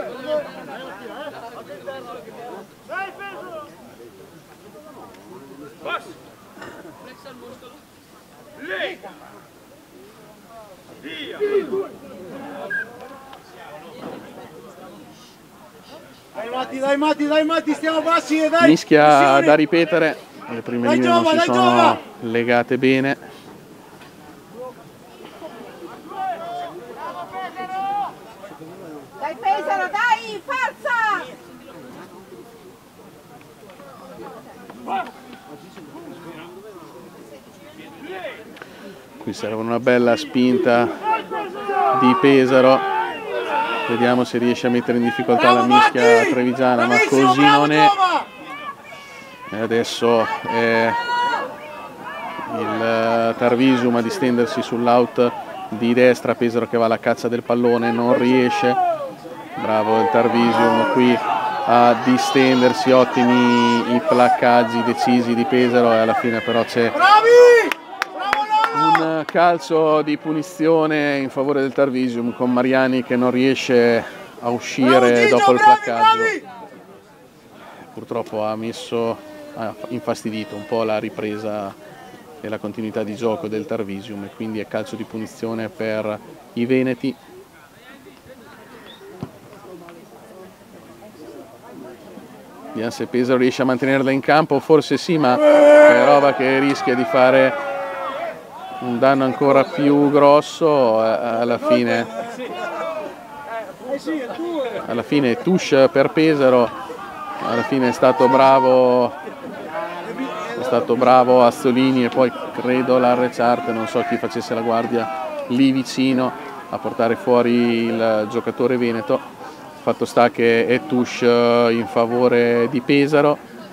Dai Matti, dai Matti, dai Matti, stiamo bassi e dai! Mischia Missione. da ripetere, le prime Dai, linee non Giova, si dai, sono Giova. legate bene. Dai Pesaro, dai, forza! Qui serve una bella spinta di Pesaro, vediamo se riesce a mettere in difficoltà la mischia trevigiana, ma così non è. E adesso è il Tarvisium a distendersi sull'out di destra, Pesaro che va alla caccia del pallone, non riesce. Bravo il Tarvisium qui a distendersi, ottimi i placcaggi decisi di Pesaro, e alla fine però c'è un calcio di punizione in favore del Tarvisium con Mariani che non riesce a uscire dopo il placcaggio. Purtroppo ha messo, ha infastidito un po' la ripresa e la continuità di gioco del Tarvisium, e quindi è calcio di punizione per i veneti. Vediamo se Pesaro riesce a mantenerla in campo, forse sì, ma è roba che rischia di fare un danno ancora più grosso. Alla fine alla fine touche per Pesaro, alla fine è stato bravo è stato bravo Astolini e poi credo l'Arreciarte, non so chi facesse la guardia lì vicino, a portare fuori il giocatore veneto. Fatto sta che è touche in favore di Pesaro.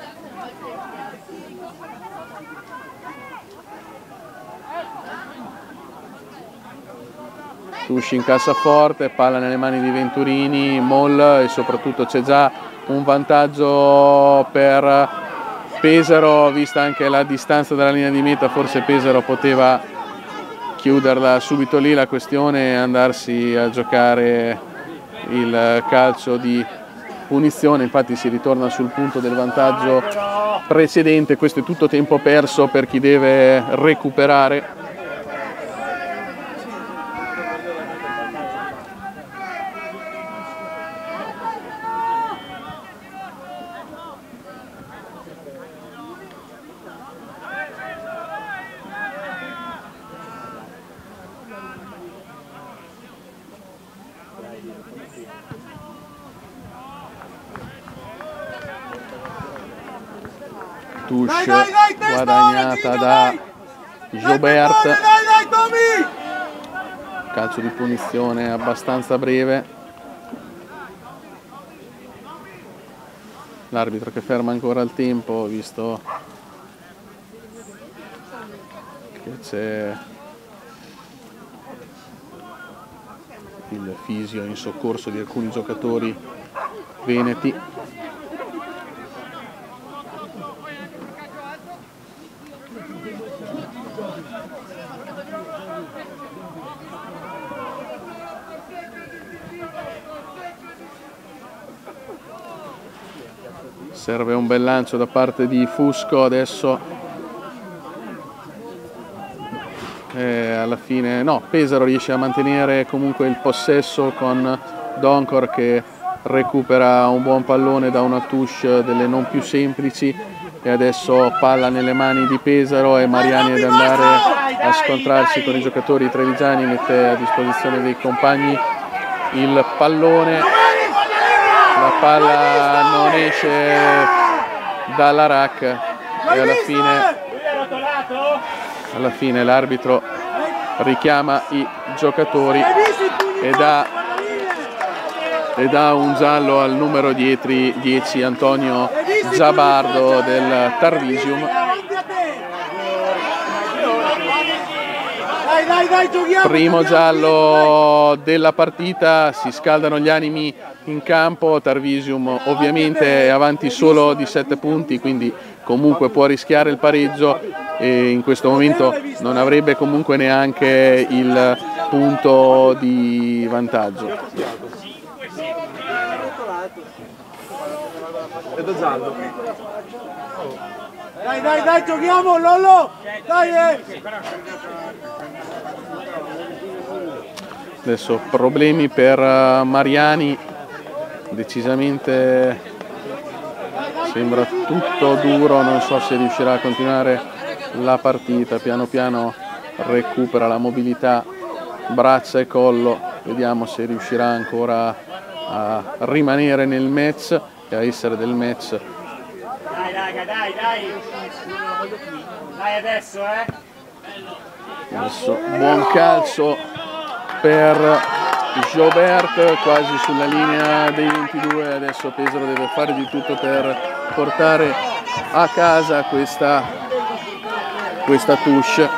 Touche in cassaforte, palla nelle mani di Venturini, Moll, e soprattutto c'è già un vantaggio per Pesaro, vista anche la distanza dalla linea di meta. Forse Pesaro poteva chiuderla subito lì la questione e andarsi a giocare il calcio di punizione. Infatti si ritorna sul punto del vantaggio precedente, questo è tutto tempo perso per chi deve recuperare. Touche guadagnata da Jobert, calcio di punizione abbastanza breve, l'arbitro che ferma ancora il tempo visto che c'è il fisio in soccorso di alcuni giocatori veneti. Serve un bel lancio da parte di Fusco adesso, e alla fine no, Pesaro riesce a mantenere comunque il possesso con Doncor che recupera un buon pallone da una touche delle non più semplici, e adesso palla nelle mani di Pesaro e Mariani ad andare a scontrarsi con i giocatori trevigiani, mette a disposizione dei compagni il pallone. La palla non esce dalla rack e alla fine, alla fine l'arbitro richiama i giocatori e dà, e dà un giallo al numero dieci Antonio Giabardo del Tarvisium. Primo giallo della partita, si scaldano gli animi in campo. Tarvisium ovviamente è avanti solo di sette punti, quindi comunque può rischiare il pareggio e in questo momento non avrebbe comunque neanche il punto di vantaggio. Dai, dai, dai, giochiamo, Lollo! Dai! Eh. Adesso problemi per Mariani, decisamente sembra tutto duro, non so se riuscirà a continuare la partita, piano piano recupera la mobilità, braccia e collo, vediamo se riuscirà ancora a rimanere nel match e a essere del match. Dai, raga, dai, dai! Dai adesso, eh! Adesso buon calcio per Jobert, quasi sulla linea dei ventidue, adesso Pesaro deve fare di tutto per portare a casa questa, questa touche.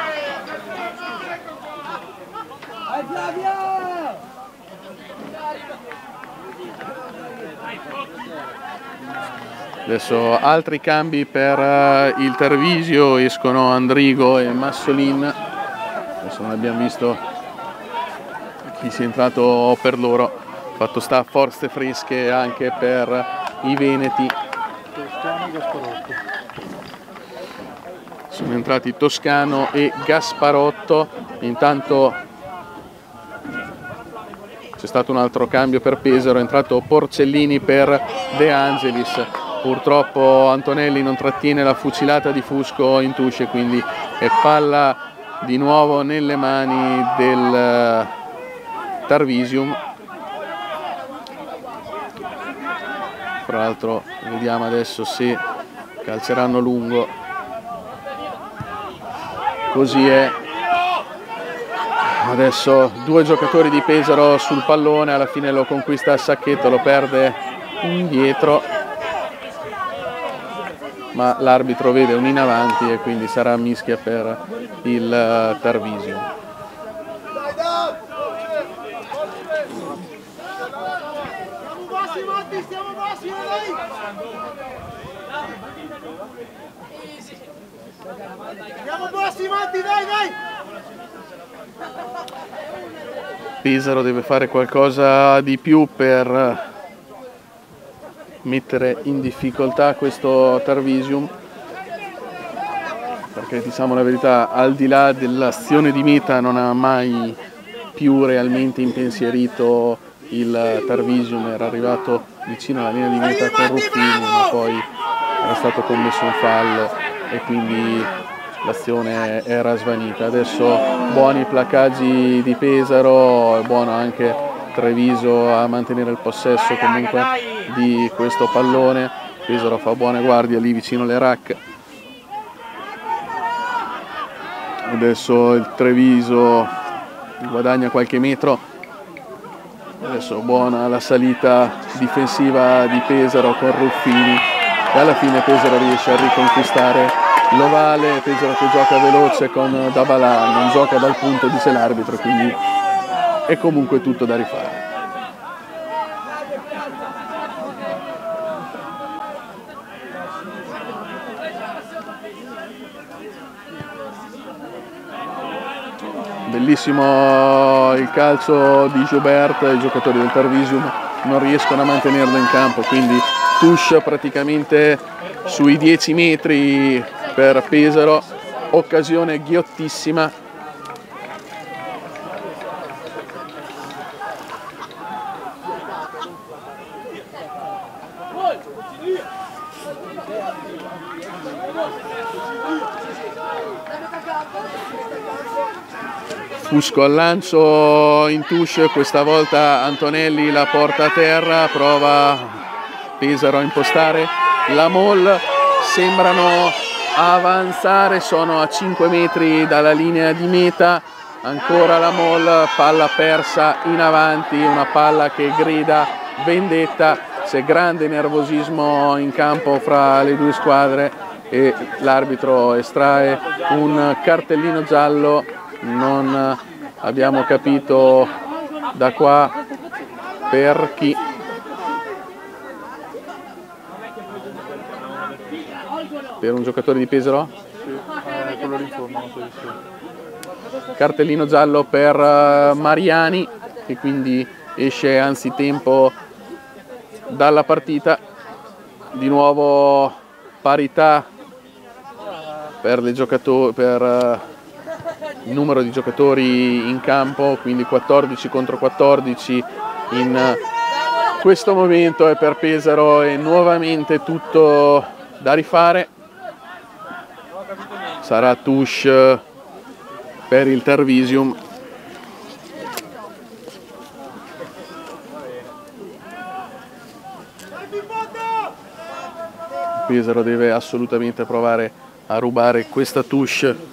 Adesso altri cambi per il Tarvisio, escono Andrigo e Massolin, adesso non abbiamo visto chi sia entrato per loro, fatto sta forze fresche anche per i veneti. Sono entrati Toscano e Gasparotto, intanto c'è stato un altro cambio per Pesaro, è entrato Porcellini per De Angelis. Purtroppo Antonelli non trattiene la fucilata di Fusco in touche, quindi è palla di nuovo nelle mani del Tarvisium. Fra l'altro vediamo adesso se calceranno lungo, così è. Adesso due giocatori di Pesaro sul pallone, alla fine lo conquista a Sacchetto, lo perde indietro, ma l'arbitro vede un in avanti e quindi sarà mischia per il Tarvisio. Andiamo bassi, Matti, dai, dai! Pesaro deve fare qualcosa di più per mettere in difficoltà questo Tarvisium, perché diciamo la verità, al di là dell'azione di meta non ha mai più realmente impensierito il Tarvisium. Era arrivato vicino alla linea di meta con Ruffini, ma poi era stato commesso un fallo e quindi l'azione era svanita. Adesso buoni placcaggi di Pesaro, è buono anche Treviso a mantenere il possesso comunque di questo pallone. Pesaro fa buone guardie lì vicino alle rack. Adesso il Treviso guadagna qualche metro. Adesso buona la salita difensiva di Pesaro con Ruffini e alla fine Pesaro riesce a riconquistare l'ovale. Pesaro che gioca veloce con Dabalà, non gioca dal punto, dice l'arbitro, quindi è comunque tutto da rifare. Bellissimo il calcio di Joubert, i giocatori del Tarvisium non riescono a mantenerlo in campo, quindi touche praticamente sui dieci metri per Pesaro, occasione ghiottissima. Fusco al lancio in touche, questa volta Antonelli la porta a terra, prova Pesaro a impostare la Mol, sembrano avanzare, sono a cinque metri dalla linea di meta, ancora la Mol, palla persa in avanti, una palla che grida vendetta, c'è grande nervosismo in campo fra le due squadre e l'arbitro estrae un cartellino giallo. Non abbiamo capito da qua per chi. Per un giocatore di Pesaro? Sì, eh, quello lì non so di sì. Cartellino giallo per Mariani, che quindi esce anzitempo dalla partita. Di nuovo parità per le giocatori, per il numero di giocatori in campo, quindi quattordici contro quattordici in questo momento, e per Pesaro è nuovamente tutto da rifare. Sarà touche per il Tarvisium. Pesaro deve assolutamente provare a rubare questa touche.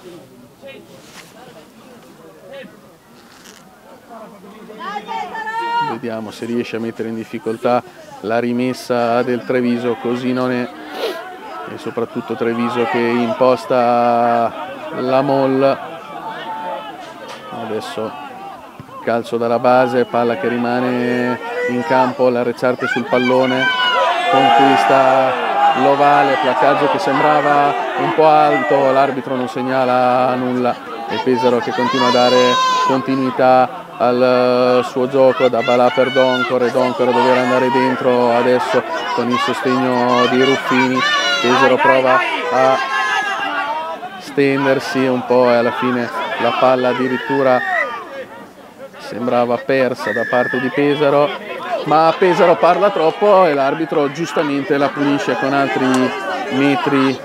Vediamo se riesce a mettere in difficoltà la rimessa del Treviso, così non è, e soprattutto Treviso che imposta la Mol. Adesso calcio dalla base, palla che rimane in campo, la Recarte sul pallone, conquista l'ovale, placcaggio che sembrava un po' alto, l'arbitro non segnala nulla e Pesaro che continua a dare continuità al suo gioco. Dabalà per Doncor, e Doncor dover andare dentro adesso con il sostegno di Ruffini. Pesaro prova a stendersi un po' e alla fine la palla addirittura sembrava persa da parte di Pesaro, ma Pesaro parla troppo e l'arbitro giustamente la punisce con altri metri.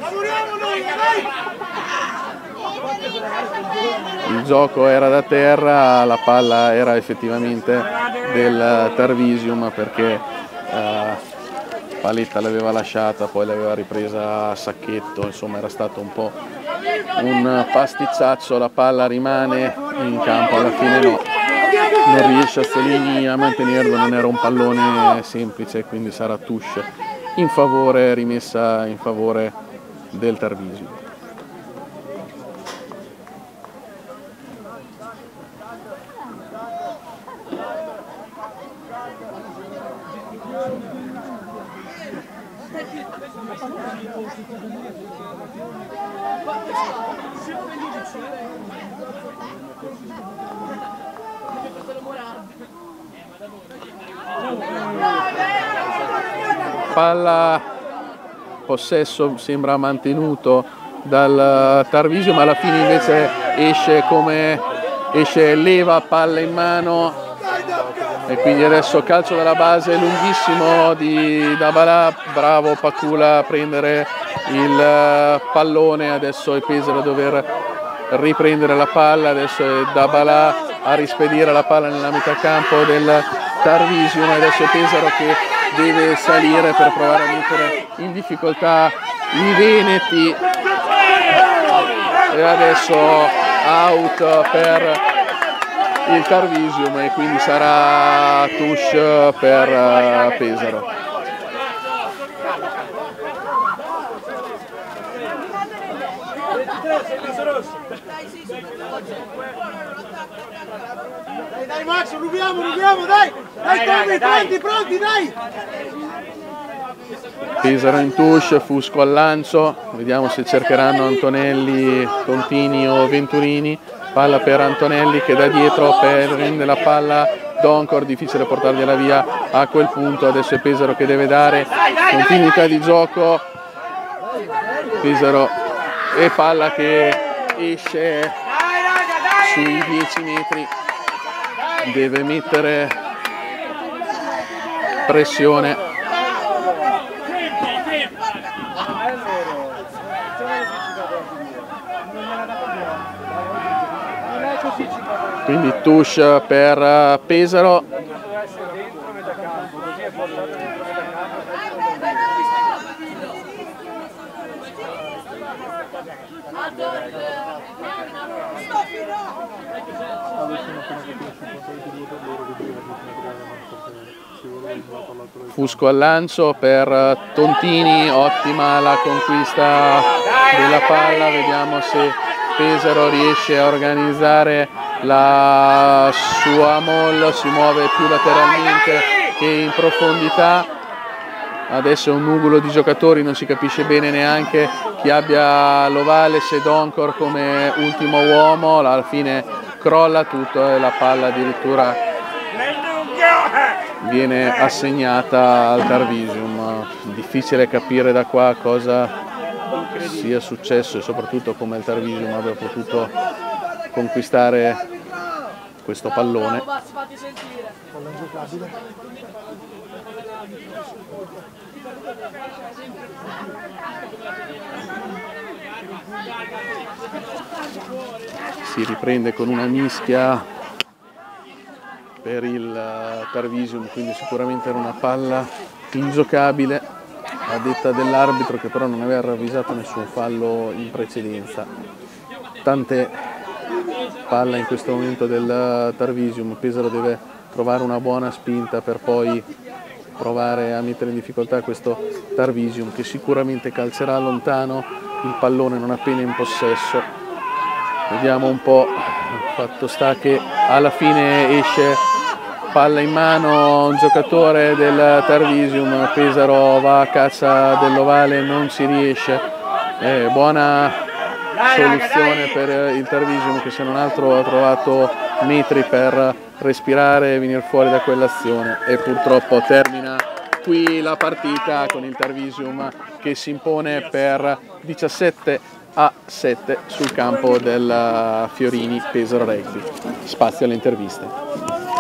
Il gioco era da terra, la palla era effettivamente del Tarvisium perché eh, Paletta l'aveva lasciata, poi l'aveva ripresa a Sacchetto, insomma era stato un po' un pasticciaccio, la palla rimane in campo, alla fine no, non riesce Azzolini a mantenerlo, non era un pallone semplice, quindi sarà touche in favore, rimessa in favore del Tarvisium. Palla, possesso sembra mantenuto dal Tarvisio, ma alla fine invece esce come esce leva, palla in mano, e quindi adesso calcio dalla base lunghissimo di Dabalà. Bravo Pacula a prendere il pallone, adesso è Pesaro a dover riprendere la palla, adesso è Dabalà a rispedire la palla nella metà campo del Tarvisio, ma adesso è Pesaro che deve salire per provare a mettere in difficoltà i veneti, e adesso out per il Tarvisium e quindi sarà touche per Pesaro. Dai, dai Max, rubiamo, rubiamo, dai! Dai, dai, pronti, pronti, dai! Pesaro in touche, Fusco al lancio, vediamo se cercheranno Antonelli, Contini o Venturini. Palla per Antonelli che da dietro prende la palla, Doncor, difficile portargliela via a quel punto, adesso è Pesaro che deve dare continuità di gioco, Pesaro e palla che esce sui dieci metri, deve mettere pressione. Quindi touche per Pesaro. Fusco al lancio per Tontini, ottima la conquista della palla, vediamo se Pesaro riesce a organizzare la sua molla, si muove più lateralmente che in profondità, adesso è un nugolo di giocatori, non si capisce bene neanche chi abbia l'ovale, se Doncor come ultimo uomo, alla fine crolla tutto e la palla addirittura viene assegnata al Tarvisium. Difficile capire da qua cosa sia successo e soprattutto come il Tarvisium abbia potuto conquistare questo pallone. Si riprende con una mischia per il Tarvisium, quindi sicuramente era una palla ingiocabile a detta dell'arbitro, che però non aveva ravvisato nessun fallo in precedenza. Tante palla in questo momento del Tarvisium, Pesaro deve trovare una buona spinta per poi provare a mettere in difficoltà questo Tarvisium, che sicuramente calcerà lontano il pallone non appena in possesso. Vediamo un po', fatto sta che alla fine esce palla in mano un giocatore del Tarvisium, Pesaro va a caccia dell'ovale, non ci riesce. Eh, buona soluzione per il Tarvisium, che se non altro ha trovato metri per respirare e venire fuori da quell'azione, e purtroppo termina qui la partita con il Tarvisium che si impone per diciassette a sette sul campo del Fiorini Pesaro Rugby. Spazio alle interviste.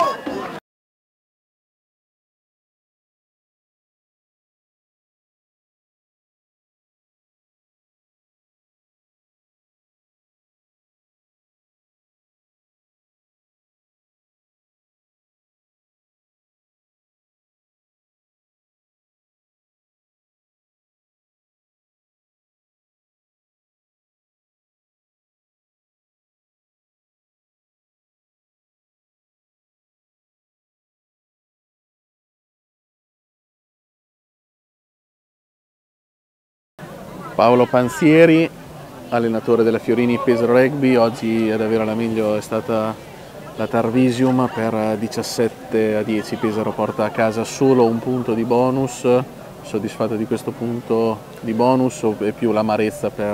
Paolo Panzieri, allenatore della Fiorini Pesaro Rugby. Oggi ad avere la meglio è stata la Tarvisium per diciassette a dieci. Pesaro porta a casa solo un punto di bonus. Soddisfatto di questo punto di bonus o è più l'amarezza per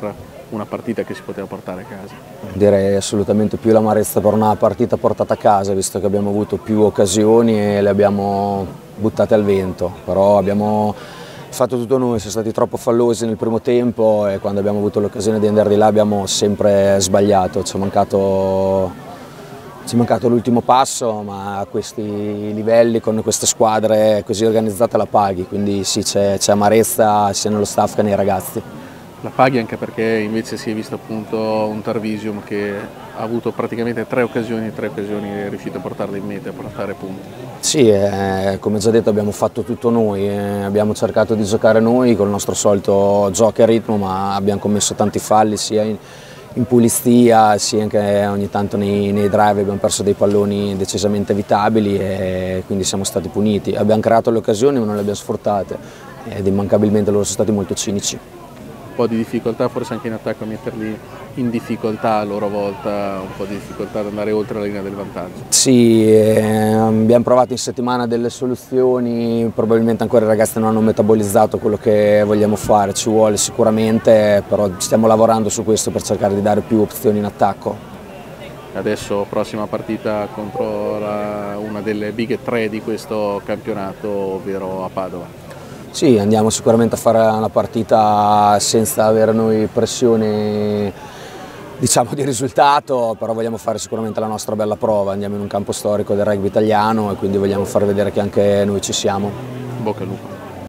una partita che si poteva portare a casa? Direi assolutamente più l'amarezza per una partita portata a casa, visto che abbiamo avuto più occasioni e le abbiamo buttate al vento, però abbiamo fatto tutto noi, siamo stati troppo fallosi nel primo tempo e quando abbiamo avuto l'occasione di andare di là abbiamo sempre sbagliato, ci è mancato, ci è mancato l'ultimo passo, ma a questi livelli, con queste squadre così organizzate la paghi, quindi sì, c'è amarezza sia nello staff che nei ragazzi. La paghi anche perché invece si è visto appunto un Tarvisio che ha avuto praticamente tre occasioni, tre occasioni è riuscito a portarle in meta e a portare punti. Sì, eh, come già detto abbiamo fatto tutto noi, eh, abbiamo cercato di giocare noi con il nostro solito gioco e ritmo, ma abbiamo commesso tanti falli sia in, in pulizia sia anche ogni tanto nei, nei drive, abbiamo perso dei palloni decisamente evitabili e quindi siamo stati puniti. Abbiamo creato le occasioni ma non le abbiamo sfruttate ed immancabilmente loro sono stati molto cinici. Un po' di difficoltà forse anche in attacco a metterli in difficoltà a loro volta, un po' di difficoltà ad andare oltre la linea del vantaggio. Sì, eh, abbiamo provato in settimana delle soluzioni, probabilmente ancora i ragazzi non hanno metabolizzato quello che vogliamo fare, ci vuole sicuramente, però stiamo lavorando su questo per cercare di dare più opzioni in attacco. Adesso prossima partita contro la, una delle big tre di questo campionato, ovvero a Padova. Sì, andiamo sicuramente a fare una partita senza avere noi pressione, diciamo, di risultato, però vogliamo fare sicuramente la nostra bella prova, andiamo in un campo storico del rugby italiano e quindi vogliamo far vedere che anche noi ci siamo. Bocca al lupo.